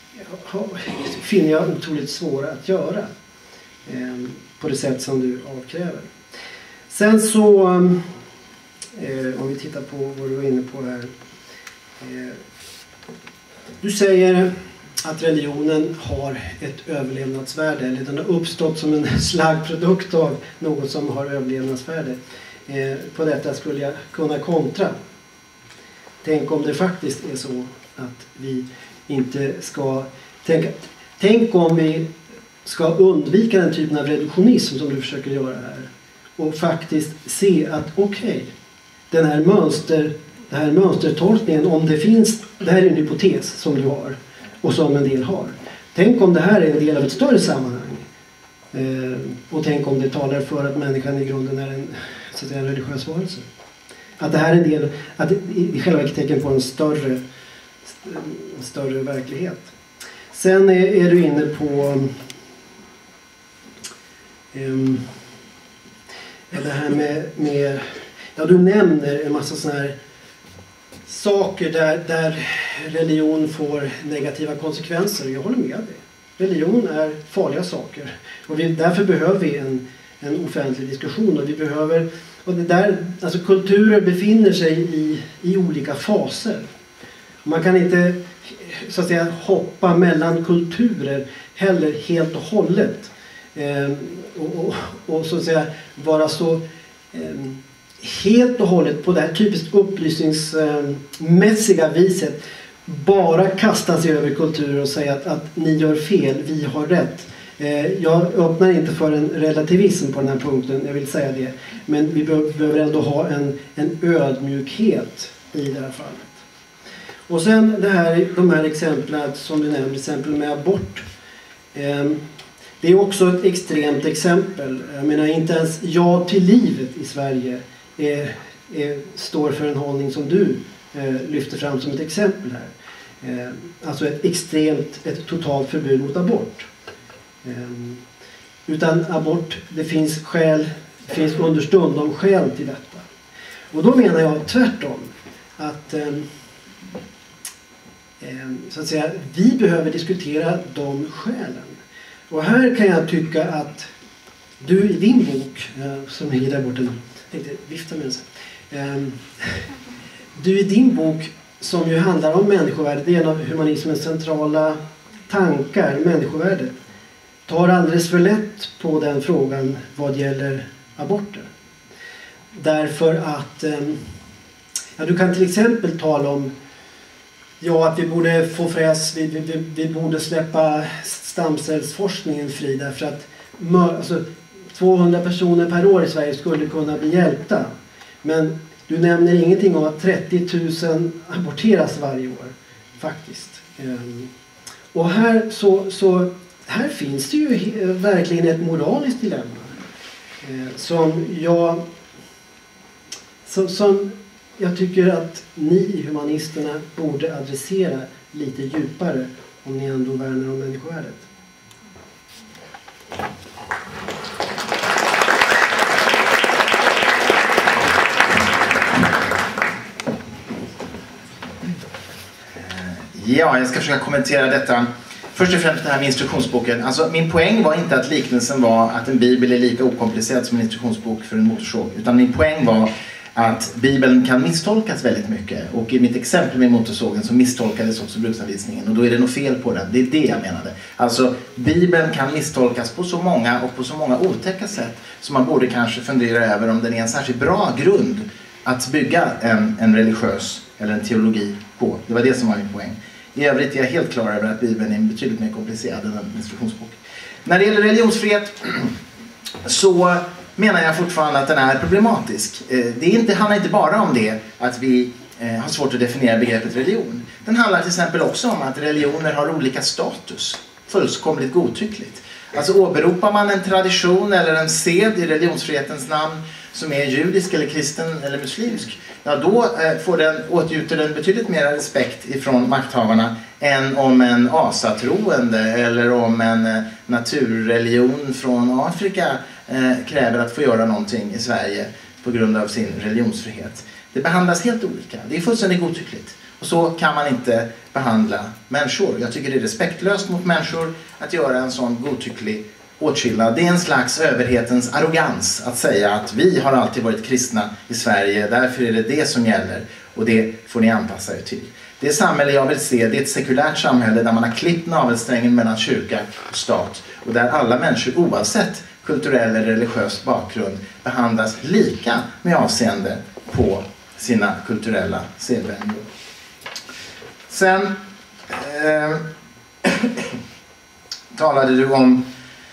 finner jag otroligt svåra att göra eh, på det sätt som du avkräver. Sen så, eh, om vi tittar på vad du var inne på här. Eh, du säger att religionen har ett överlevnadsvärde, eller den har uppstått som en slaggprodukt av något som har överlevnadsvärde. Eh, på detta skulle jag kunna kontra. Tänk om det faktiskt är så att vi inte ska... Tänk, tänk om vi ska undvika den typen av reduktionism som du försöker göra här. Och faktiskt se att okej, okay, den här mönster, den här mönstertolkningen, om det finns, det här är en hypotes som du har och som en del har. Tänk om det här är en del av ett större sammanhang. Eh, och tänk om det talar för att människan i grunden är en, så att säga, en religiös varelse. Att det här är en del, att det i själva tecken på en större, en större verklighet. Sen är, är du inne på um, det här med, med ja, du nämner en massa såna här saker där, där religion får negativa konsekvenser. Jag håller med dig. Religion är farliga saker. Och vi, därför behöver vi en, en offentlig diskussion. Och vi behöver, och det där, alltså kulturer befinner sig i, i olika faser. Man kan inte så att säga hoppa mellan kulturer heller helt och hållet. Eh, och, och, och så att säga vara så eh, helt och hållet på det här typiskt upplysningsmässiga viset bara kasta sig över kulturer och säga att, att ni gör fel, vi har rätt. Eh, jag öppnar inte för en relativism på den här punkten, jag vill säga det. Men vi behöver ändå ha en, en ödmjukhet i det här fallet. Och sen det här, de här exemplen som du nämnde, exempel med abort. Eh, det är också ett extremt exempel. Jag menar, inte ens ja till livet i Sverige är, är, står för en hållning som du eh, lyfter fram som ett exempel här. Eh, alltså ett extremt, ett totalt förbud mot abort. Eh, utan abort, det finns skäl, det finns understundom skäl till detta. Och då menar jag tvärtom att eh, så att säga, vi behöver diskutera de skälen. Och här kan jag tycka att du i din bok, som ligger där borta, jag tänkte vifta med den. Du i din bok, som ju handlar om människovärdet, det är en av humanismens centrala tankar, människovärdet, tar alldeles för lätt på den frågan vad gäller aborter. Därför att Ja, du kan till exempel tala om ja, att vi borde få fräs, vi, vi, vi borde släppa stamcellsforskningen fri därför att alltså, tvåhundra personer per år i Sverige skulle kunna bli hjälpta. Men du nämner ingenting om att trettio tusen aborteras varje år faktiskt. Och här, så, så, här finns det ju verkligen ett moraliskt dilemma som jag, som, som jag tycker att ni humanisterna borde adressera lite djupare om ni ändå värnar om människovärdet. Ja, jag ska försöka kommentera detta. Först och främst det här med instruktionsboken. Alltså, min poäng var inte att liknelsen var att en bibel är lika okomplicerad som en instruktionsbok för en motorsåg. Utan min poäng var att Bibeln kan misstolkas väldigt mycket. Och i mitt exempel med motorsågen så misstolkades också bruksanvisningen. Och då är det nog fel på den. Det är det jag menade. Alltså, Bibeln kan misstolkas på så många och på så många otäcka sätt. Så man borde kanske fundera över om den är en särskilt bra grund att bygga en, en religiös eller en teologi på. Det var det som var min poäng. I övrigt är jag helt klar över att Bibeln är betydligt mer komplicerad än en instruktionsbok. När det gäller religionsfrihet så menar jag fortfarande att den är problematisk. Det är inte, handlar inte bara om det att vi har svårt att definiera begreppet religion. Den handlar till exempel också om att religioner har olika status. Fullkomligt godtyckligt. Alltså åberopar man en tradition eller en sed i religionsfrihetens namn som är judisk eller kristen eller muslimsk, ja då får den, åtnjuter den betydligt mer respekt ifrån makthavarna än om en asatroende eller om en naturreligion från Afrika eh, kräver att få göra någonting i Sverige på grund av sin religionsfrihet. Det behandlas helt olika. Det är fullständigt godtyckligt. Och så kan man inte behandla människor. Jag tycker det är respektlöst mot människor att göra en sån godtycklig åtskillnad. Det är en slags överhetens arrogans att säga att vi har alltid varit kristna i Sverige, därför är det det som gäller och det får ni anpassa er till. Det samhälle jag vill se, det är ett sekulärt samhälle där man har klippt navelsträngen mellan kyrka och stat och där alla människor oavsett kulturell eller religiös bakgrund behandlas lika med avseende på sina kulturella sedvänjor. Sen eh, talade du om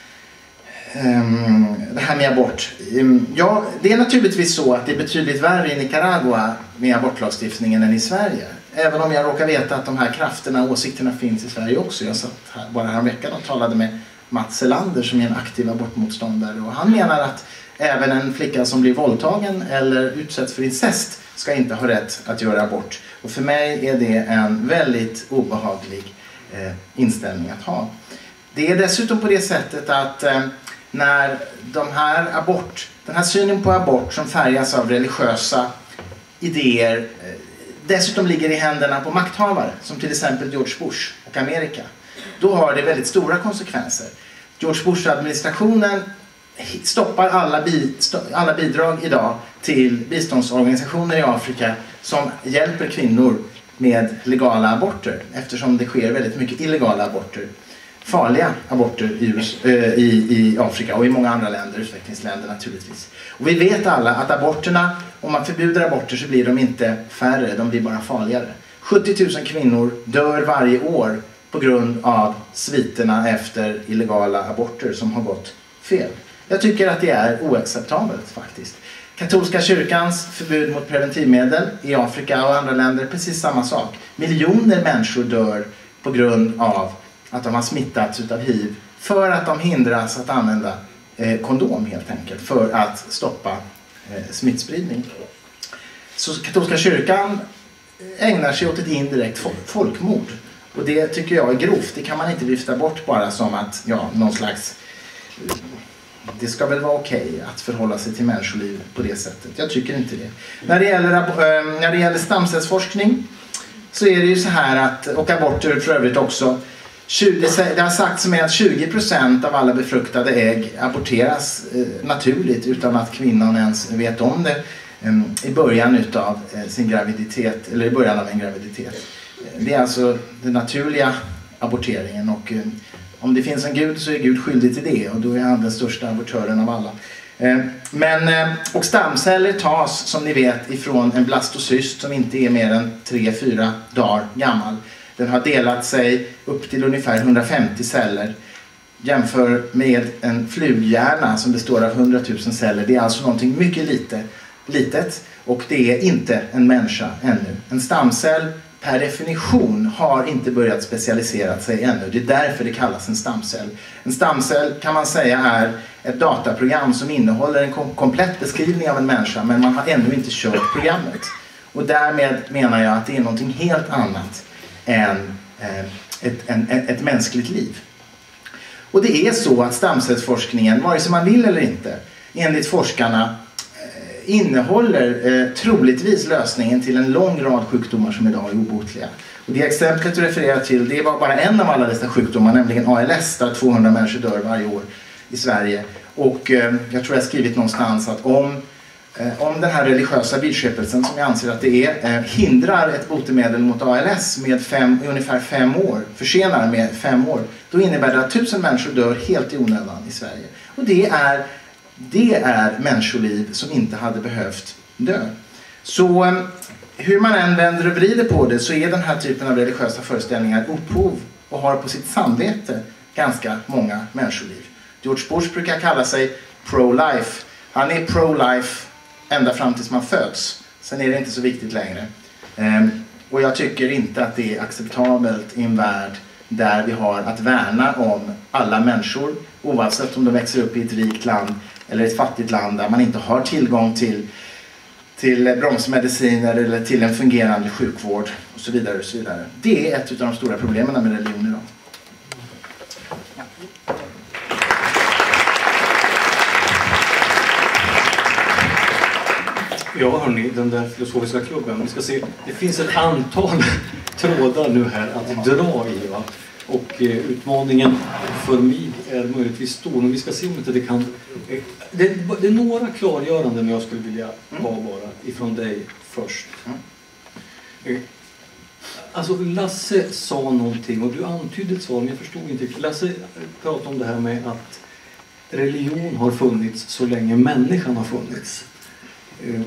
um, det här med abort. Um, ja, det är naturligtvis så att det är betydligt värre i Nicaragua med abortlagstiftningen än i Sverige. Även om jag råkar veta att de här krafterna och åsikterna finns i Sverige också. Jag satt här bara här veckan och talade med Mats Selander som är en aktiv abortmotståndare. Och han menar att även en flicka som blir våldtagen eller utsätts för incest ska inte ha rätt att göra abort. Och för mig är det en väldigt obehaglig eh, inställning att ha. Det är dessutom på det sättet att eh, när de här abort, den här synen på abort som färgas av religiösa idéer eh, dessutom ligger i händerna på makthavare som till exempel George Bush och Amerika, då har det väldigt stora konsekvenser. George Bush-administrationen stoppar alla, bi, alla bidrag idag till biståndsorganisationer i Afrika som hjälper kvinnor med legala aborter, eftersom det sker väldigt mycket illegala aborter. Farliga aborter i, i, i Afrika och i många andra länder, utvecklingsländer naturligtvis. Och vi vet alla att aborterna, om man förbjuder aborter så blir de inte färre, de blir bara farligare. sjuttio tusen kvinnor dör varje år på grund av sviterna efter illegala aborter som har gått fel. Jag tycker att det är oacceptabelt faktiskt. Katolska kyrkans förbud mot preventivmedel i Afrika och andra länder, precis samma sak. Miljoner människor dör på grund av att de har smittats av hiv för att de hindras att använda eh, kondom helt enkelt för att stoppa eh, smittspridning. Så katolska kyrkan ägnar sig åt ett indirekt folkmord. Och det tycker jag är grovt. Det kan man inte vifta bort bara som att ja, någon slags... Det ska väl vara okej okay att förhålla sig till människoliv på det sättet. Jag tycker inte det. När det gäller, äh, när det gäller stamcellsforskning så är det ju så här att, och aborter för övrigt också, tjugo, det har sagts med att tjugo procent av alla befruktade ägg aborteras eh, naturligt utan att kvinnan ens vet om det eh, i början utav eh, sin graviditet eller i början av en graviditet. Det är alltså den naturliga aborteringen och eh, om det finns en gud så är Gud skyldig till det och då är han den största abortören av alla. Men, och stamceller tas som ni vet ifrån en blastocyst som inte är mer än tre fyra dagar gammal. Den har delat sig upp till ungefär hundrafemtio celler. Jämför med en flughjärna som består av hundratusen celler. Det är alltså någonting mycket lite, litet och det är inte en människa ännu. En stamcell per definition har inte börjat specialisera sig ännu. Det är därför det kallas en stamcell. En stamcell kan man säga är ett dataprogram som innehåller en kom- komplett beskrivning av en människa, men man har ännu inte kört programmet. Och därmed menar jag att det är någonting helt annat än eh, ett, en, ett mänskligt liv. Och det är så att stamcellsforskningen, vare sig man vill eller inte, enligt forskarna eh, innehåller eh, troligtvis lösningen till en lång rad sjukdomar som idag är obotliga. Och det exemplet du refererar till, det var bara en av alla dessa sjukdomar, nämligen A L S, där tvåhundra människor dör varje år i Sverige. Och eh, jag tror jag har skrivit någonstans att om, eh, om den här religiösa vidskepelsen, som jag anser att det är, eh, hindrar ett botemedel mot A L S med fem, ungefär fem år, försenar med fem år, då innebär det att tusen människor dör helt i onödan i Sverige. Och det är, det är människoliv som inte hade behövt dö. Så eh, hur man än vänder och vrider på det, så är den här typen av religiösa föreställningar upphov och har på sitt samvete ganska många människoliv. George Bush brukar kalla sig pro-life. Han är pro-life ända fram tills man föds. Sen är det inte så viktigt längre. Ehm, och jag tycker inte att det är acceptabelt i en värld där vi har att värna om alla människor, oavsett om de växer upp i ett rikt land eller ett fattigt land där man inte har tillgång till, till bromsmediciner eller till en fungerande sjukvård och så vidare och så vidare. Det är ett av de stora problemen med religion idag. Ja, hörni, den där filosofiska klubben. Vi ska se, det finns ett antal trådar nu här att dra i. Va? Och eh, utmaningen för mig är möjligtvis stor. Men vi ska se om inte det kan... Eh, det, det är några klargöranden jag skulle vilja ha bara ifrån dig först. Eh, alltså Lasse sa någonting och du antydde ett svar, men jag förstod inte. Lasse pratade om det här med att religion har funnits så länge människan har funnits. Eh,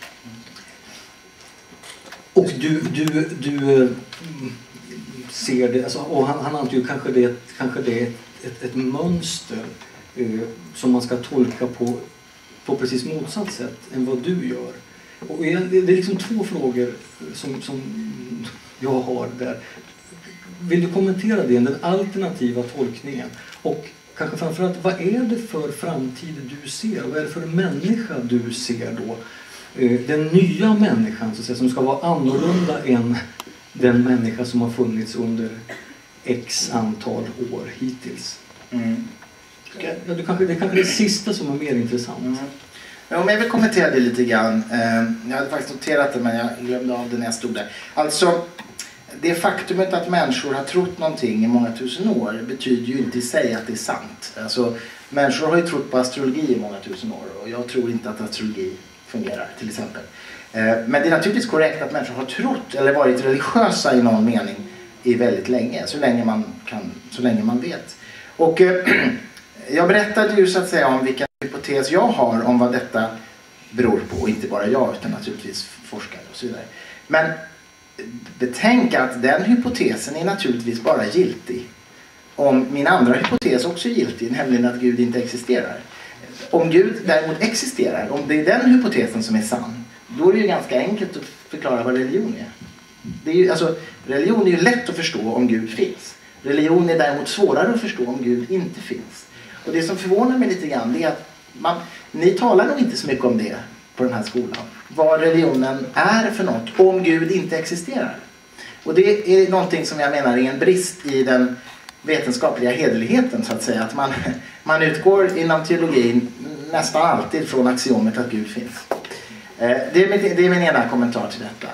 och du, du, du eh, ser det, alltså, och han, han antyder kanske det, kanske det är ett, ett, ett mönster eh, som man ska tolka på, på precis motsatt sätt än vad du gör. Och det är liksom två frågor som, som jag har där. Vill du kommentera det, den alternativa tolkningen? Och kanske framförallt, vad är det för framtid du ser? Vad är det för människa du ser då? Den nya människan så att säga, som ska vara annorlunda än den människa som har funnits under x antal år hittills. Mm. Okay. Ja, du kanske, det är kanske det sista som är mer intressant. Mm. Ja, men jag vill kommentera det lite grann. Jag hade faktiskt noterat det, men jag glömde av det när jag stod där. Alltså, det faktumet att människor har trott någonting i många tusen år betyder ju inte i sig att det är sant. Alltså, människor har ju trott på astrologi i många tusen år och jag tror inte att astrologi fungerar, till exempel. Men det är naturligtvis korrekt att människor har trott eller varit religiösa i någon mening i väldigt länge, så länge man kan, så länge man vet. Och jag berättade ju så att säga om vilken hypotes jag har om vad detta beror på, inte bara jag utan naturligtvis forskare och så vidare. Men betänk att den hypotesen är naturligtvis bara giltig om min andra hypotes också är giltig, nämligen att Gud inte existerar. Om Gud däremot existerar, om det är den hypotesen som är sann, då är det ju ganska enkelt att förklara vad religion är. Det är ju, alltså, religion är ju lätt att förstå om Gud finns. Religion är däremot svårare att förstå om Gud inte finns. Och det som förvånar mig lite grann är att man, ni talar nog inte så mycket om det på den här skolan. Vad religionen är för något om Gud inte existerar. Och det är någonting som jag menar är en brist i den vetenskapliga hederligheten så att säga. Att man, man utgår inom teologin nästan alltid från axiomet att Gud finns. Det är min, det är min ena kommentar till detta.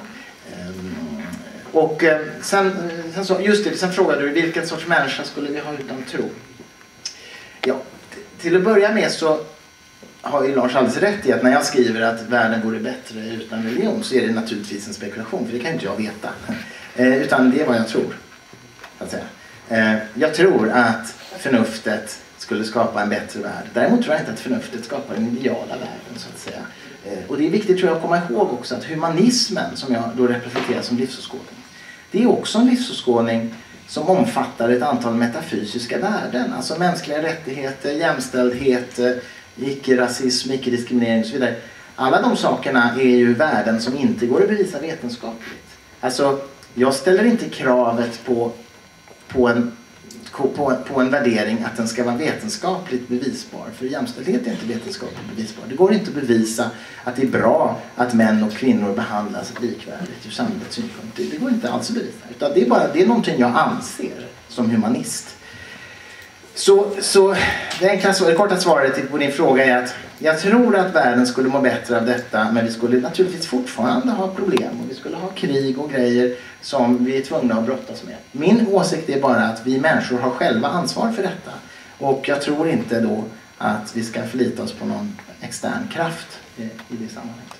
Och sen, sen, så, just det, sen frågade du vilken sorts människa skulle vi ha utan tro. Ja, till att börja med så har ju Lars alldeles rätt i att när jag skriver att världen vore bättre utan religion så är det naturligtvis en spekulation, för det kan inte jag veta. Eh, utan det är vad jag tror, så att säga. Eh, jag tror att förnuftet skulle skapa en bättre värld. Däremot tror jag inte att förnuftet skapar den ideala världen, så att säga. Och det är viktigt, tror jag, att komma ihåg också att humanismen, som jag då representerar som livsåskådning, det är också en livsåskådning som omfattar ett antal metafysiska värden. Alltså mänskliga rättigheter, jämställdhet, icke-rasism, icke-diskriminering och så vidare. Alla de sakerna är ju värden som inte går att bevisa vetenskapligt. Alltså, jag ställer inte kravet på, på, en, på, på en värdering att den ska vara vetenskapligt bevisbar. För jämställdhet är inte vetenskapligt bevisbar. Det går inte att bevisa att det är bra att män och kvinnor behandlas likvärdigt ur samhällets synpunkt. Det, det går inte alls att bevisa. Utan det är, bara, det är någonting jag anser som humanist. Så, så det enkla, det korta svaret på din fråga är att jag tror att världen skulle må bättre av detta, men vi skulle naturligtvis fortfarande ha problem och vi skulle ha krig och grejer som vi är tvungna att brottas med. Min åsikt är bara att vi människor har själva ansvar för detta, och jag tror inte då att vi ska förlita oss på någon extern kraft i, i det sammanhanget.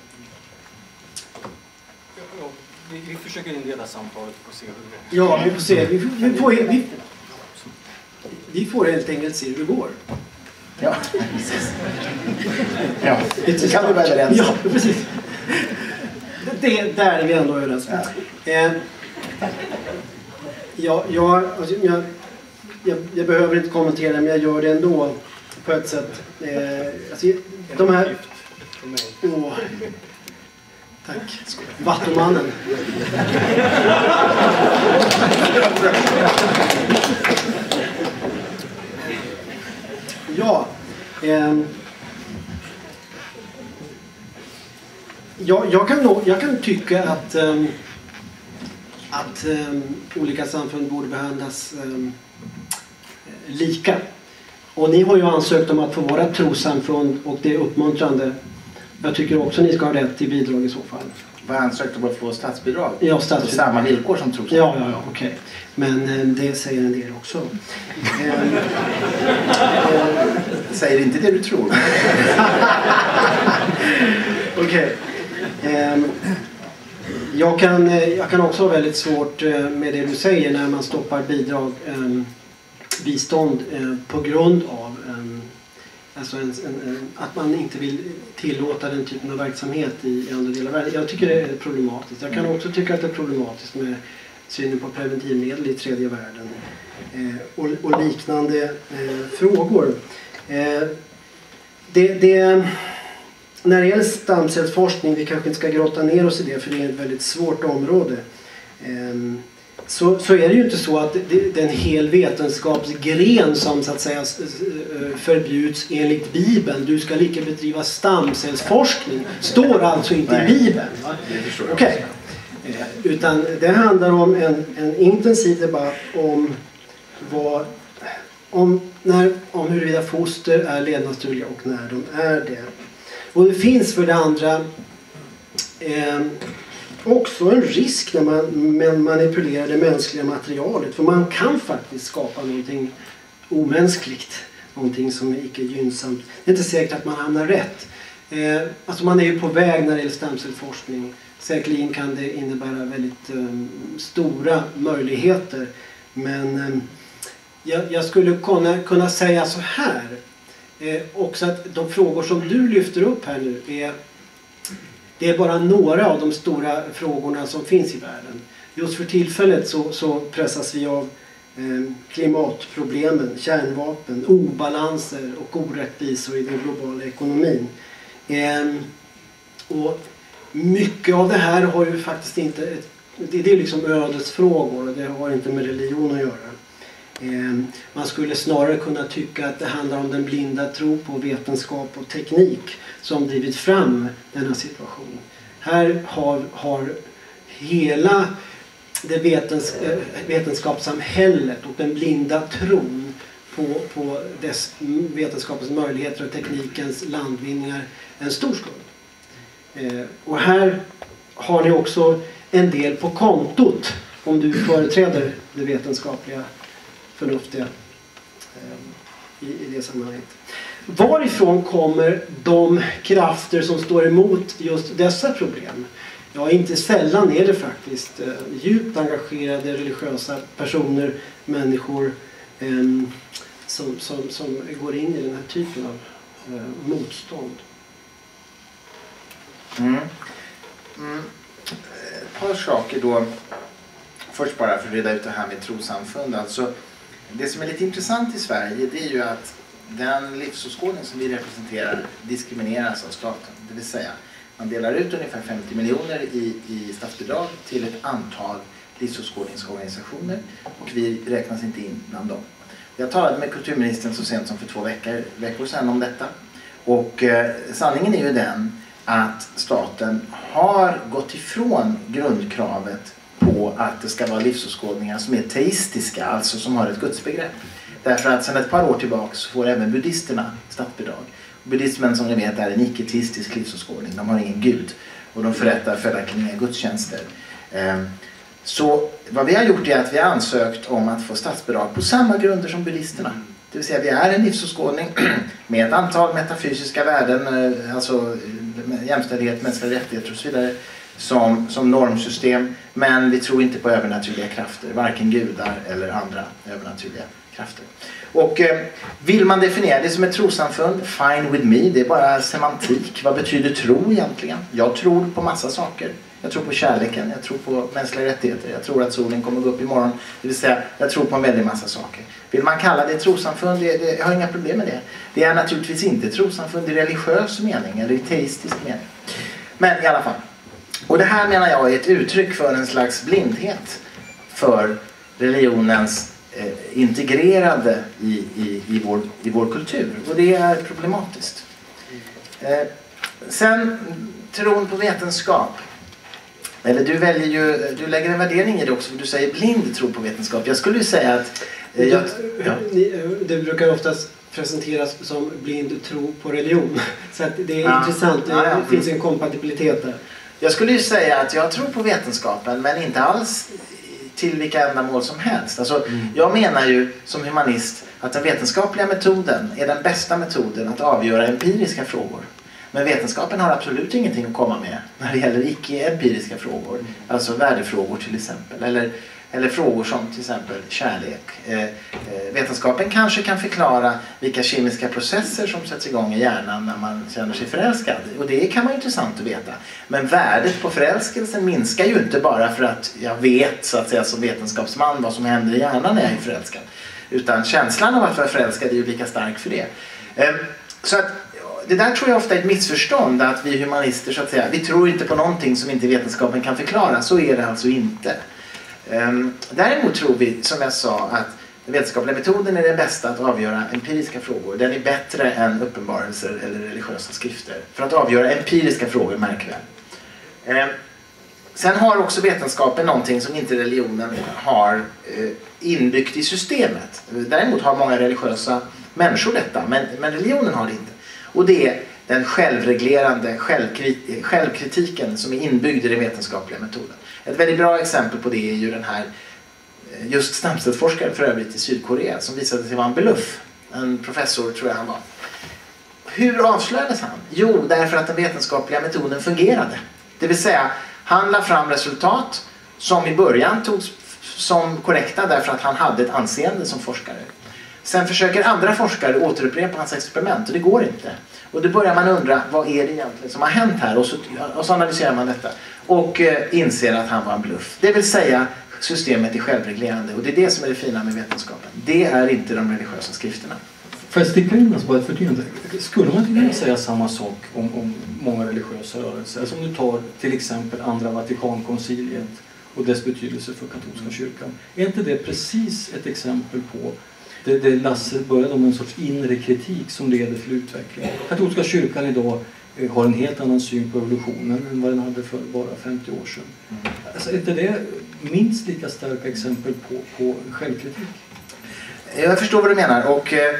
Vi, vi försöker inleda samtalet och se hur det Ja, vi får se. Vi, vi, får, vi, vi får helt enkelt se hur det går. Ja, precis. Ja, det kan vi vara överens. Ja, precis. Det är där vi ändå är överens. Ja. Eh, ja, jag, alltså, jag, jag, jag behöver inte kommentera, men jag gör det ändå på ett sätt. Eh, alltså, de här... Åh, tack. Vattumannen. Ja, eh, jag, jag, kan nog, jag kan tycka att, eh, att eh, olika samfund borde behandlas eh, lika. Och ni har ju ansökt om att få vara trossamfund, och det är uppmuntrande. Jag tycker också ni ska ha rätt till bidrag i så fall. Vad ansökte om att få statsbidrag? Ja, statsbidrag. På samma villkor som trossamfund? Ja, ja, ja, okej. Okay. Men eh, det säger en del också. eh, eh, säger inte det du tror. Okej. Okay. Eh, jag, kan, jag kan också ha väldigt svårt eh, med det du säger när man stoppar bidrag, eh, bistånd eh, på grund av eh, alltså en, en, en, att man inte vill tillåta den typen av verksamhet i andra delar av världen. Jag tycker det är problematiskt. Jag kan också tycka att det är problematiskt med synen på preventivmedel i tredje världen eh, och, och liknande eh, frågor. Eh, det, det, när det gäller stamcellsforskning, vi kanske inte ska grotta ner oss i det, för det är ett väldigt svårt område. Eh, Så, så är det ju inte så att det, det är en hel vetenskapsgren som så att säga förbjuds enligt Bibeln. Du ska lika bedriva stamcellsforskning. Står alltså inte i Bibeln. Okej. Okay. Utan det handlar om en, en intensiv debatt om, vad, om, när, om huruvida foster är levnadsdugliga och när de är det. Och det finns för det andra eh, också en risk när man manipulerar det mänskliga materialet. För man kan faktiskt skapa någonting omänskligt. Någonting som är icke gynnsamt. Det är inte säkert att man hamnar rätt. Eh, alltså man är ju på väg när det gäller stamcellsforskning. Säkerligen kan det innebära väldigt um, stora möjligheter. Men um, jag, jag skulle kunna, kunna säga så här. Eh, också att de frågor som du lyfter upp här nu är... Det är bara några av de stora frågorna som finns i världen. Just för tillfället så, så pressas vi av eh, klimatproblemen, kärnvapen, obalanser och orättvisor i den globala ekonomin. Eh, och mycket av det här har ju faktiskt inte... Ett, det, det är liksom ödesfrågor och det har inte med religion att göra. Eh, man skulle snarare kunna tycka att det handlar om den blinda tro på vetenskap och teknik som drivit fram denna situation. Här har, har hela det vetens, vetenskapssamhället och den blinda tron på, på dess vetenskapens möjligheter och teknikens landvinningar en stor skuld. Eh, och här har ni också en del på kontot om du företräder det vetenskapliga förnuftiga eh, i, i det sammanhanget. Varifrån kommer de krafter som står emot just dessa problem? Ja, inte sällan är det faktiskt eh, djupt engagerade religiösa personer, människor eh, som, som, som går in i den här typen av eh, motstånd. Mm. Mm. Ett par saker då. Först bara för att reda ut det här med trossamfund. Alltså, det som är lite intressant i Sverige, det är ju att den livsåskådning som vi representerar diskrimineras av staten. Det vill säga, man delar ut ungefär femtio miljoner i, i statsbidrag till ett antal livsåskådningsorganisationer och vi räknas inte in bland dem. Jag talade med kulturministern så sent som för två veckor, veckor sedan om detta. Och eh, sanningen är ju den att staten har gått ifrån grundkravet på att det ska vara livsåskådningar som är teistiska, alltså som har ett gudsbegrepp. Därför att sedan ett par år tillbaka får även buddhisterna statsbidrag. Buddhismen, som ni vet, är en icke-teistisk livsåskådning. De har ingen gud och de förrättar följaktligen inga gudstjänster. Så vad vi har gjort är att vi har ansökt om att få statsbidrag på samma grunder som buddhisterna. Det vill säga, vi är en livsåskådning med ett antal metafysiska värden, alltså jämställdhet, mänskliga rättigheter och så vidare, som, som normsystem. Men vi tror inte på övernaturliga krafter, varken gudar eller andra övernaturliga krafter. Och eh, vill man definiera det som ett trossamfund, fine with me, det är bara semantik. Vad betyder tro egentligen? Jag tror på massa saker. Jag tror på kärleken, jag tror på mänskliga rättigheter, jag tror att solen kommer gå upp imorgon. Det vill säga, jag tror på en väldig massa saker. Vill man kalla det trossamfund, det, det, jag har inga problem med det. Det är naturligtvis inte trossamfund i religiös mening eller i teistisk mening. Men i alla fall. Och det här menar jag är ett uttryck för en slags blindhet för religionens eh, integrerade i, i, i, vår, i vår kultur. Och det är problematiskt. Eh, sen, tron på vetenskap. Eller du väljer ju, du lägger en värdering i det också, för du säger blind tro på vetenskap. Jag skulle ju säga att... Eh, jag, ja. Det brukar oftast presenteras som blind tro på religion. Så att det är ja. intressant, det ja, ja. finns en kompatibilitet där. Jag skulle ju säga att jag tror på vetenskapen, men inte alls till vilka ändamål som helst. Alltså, mm. Jag menar ju som humanist att den vetenskapliga metoden är den bästa metoden att avgöra empiriska frågor. Men vetenskapen har absolut ingenting att komma med när det gäller icke-empiriska frågor. Mm. Alltså värdefrågor till exempel. Eller, eller frågor som till exempel kärlek. Eh, eh, vetenskapen kanske kan förklara vilka kemiska processer som sätts igång i hjärnan när man känner sig förälskad. Och det kan vara intressant att veta. Men värdet på förälskelsen minskar ju inte bara för att jag vet, så att säga, som vetenskapsman vad som händer i hjärnan när jag är förälskad. Utan känslan av att vara förälskad är ju lika stark för det. Eh, så att det där tror jag ofta är ett missförstånd, att vi humanister, så att säga, vi tror inte på någonting som inte vetenskapen kan förklara. Så är det alltså inte. Um, däremot tror vi, som jag sa, att den vetenskapliga metoden är den bästa att avgöra empiriska frågor. Den är bättre än uppenbarelser eller religiösa skrifter. För att avgöra empiriska frågor, märk väl. Um, sen har också vetenskapen någonting som inte religionen har uh, inbyggt i systemet. Däremot har många religiösa människor detta, men, men religionen har det inte. Och det är den självreglerande självkrit- självkritiken som är inbyggd i den vetenskapliga metoden. Ett väldigt bra exempel på det är ju den här just stamcellsforskaren för övrigt i Sydkorea som visade sig vara en bluff. En professor tror jag han var. Hur avslöjades han? Jo, därför att den vetenskapliga metoden fungerade. Det vill säga, han la fram resultat som i början togs som korrekta därför att han hade ett anseende som forskare. Sen försöker andra forskare återupprepa hans experiment och det går inte. Och då börjar man undra, vad är det egentligen som har hänt här? Och så, och så analyserar man detta och eh, inser att han var en bluff. Det vill säga, systemet är självreglerande och det är det som är det fina med vetenskapen. Det är inte de religiösa skrifterna. Får jag sticka in oss på ett förtydligande? Skulle man inte kunna säga samma sak om, om många religiösa rörelser? Alltså om du tar till exempel andra Vatikankonciliet och dess betydelse för katolska kyrkan. Är inte det precis ett exempel på det, det Lasse började med en sorts inre kritik som leder till utveckling? Katolska kyrkan idag har en helt annan syn på evolutionen än vad den hade för bara femtio år sedan. Mm. Alltså, är inte det minst lika starka exempel på, på självkritik? Jag förstår vad du menar och eh,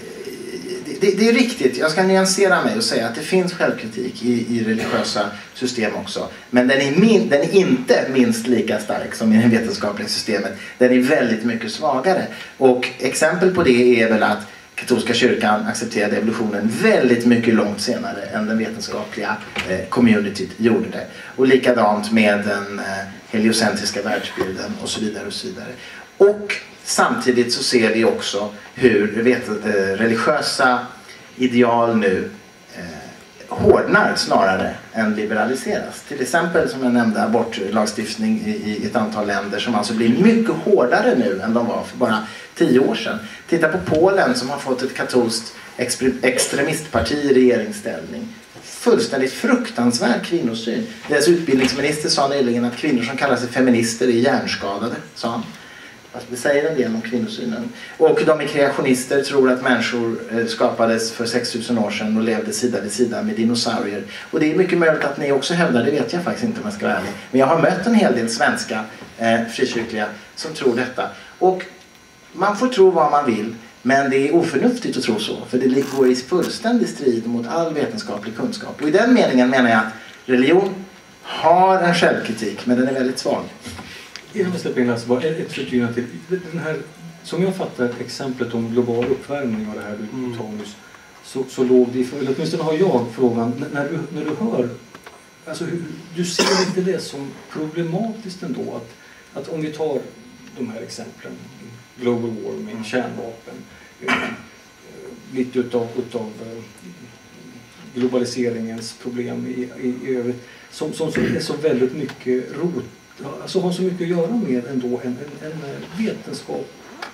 det, det är riktigt. Jag ska nyansera mig och säga att det finns självkritik i, i religiösa system också. Men den är, min, den är inte minst lika stark som i det vetenskapliga systemet. Den är väldigt mycket svagare. Och exempel på det är väl att katolska kyrkan accepterade evolutionen väldigt mycket långt senare än den vetenskapliga eh, communityt gjorde det. Och likadant med den eh, heliocentriska världsbilden och så vidare och så vidare. Och Samtidigt så ser vi också hur vet, religiösa ideal nu eh, hårdnar snarare än liberaliseras. Till exempel som jag nämnde abortlagstiftning i, i ett antal länder som alltså blir mycket hårdare nu än de var för bara tio år sedan. Titta på Polen som har fått ett katolskt extremistparti i regeringsställning. Fullständigt fruktansvärd kvinnosyn. Deras utbildningsminister sa nyligen att kvinnor som kallar sig feminister är hjärnskadade, sa han. Alltså det säger en del om kvinnosynen. Och de är kreationister, tror att människor skapades för sex tusen år sedan och levde sida vid sida med dinosaurier. Och det är mycket möjligt att ni också hävdar, det vet jag faktiskt inte om jag ska vara ärlig. Men jag har mött en hel del svenska eh, frikyrkliga som tror detta. Och man får tro vad man vill, men det är oförnuftigt att tro så. För det går i fullständig strid mot all vetenskaplig kunskap. Och i den meningen menar jag att religion har en självkritik, men den är väldigt svag. Innan vi släpper in alltså bara ett förtydligande till. Den här, som jag fattar exemplet om global uppvärmning och det här du mm. tar nyss, så, så låg det i, eller åtminstone har jag frågan, när du, när du hör, alltså hur, du ser inte det som problematiskt ändå att, att om vi tar de här exemplen, global warming, mm. kärnvapen, eh, lite utav, utav eh, globaliseringens problem i, i, i övrigt, som, som, som är så väldigt mycket rot. Alltså har så mycket att göra med ändå en, en, en vetenskaplig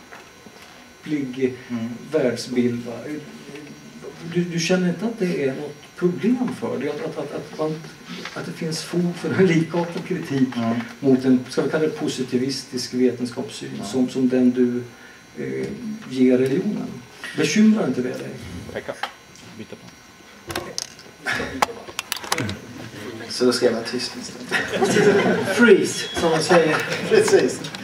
mm. världsbild. Va? Du, du känner inte att det är något problem för dig? Att, att, att, att, man, att det finns fog för en likartad kritik mm. mot en, ska vi kalla det, positivistisk vetenskapssyn mm. som, som den du eh, ger religionen? Bekymrar inte det dig? Pekka, byta på. Så då ska jag vara tyst istället. Freeze, som man säger. Precis.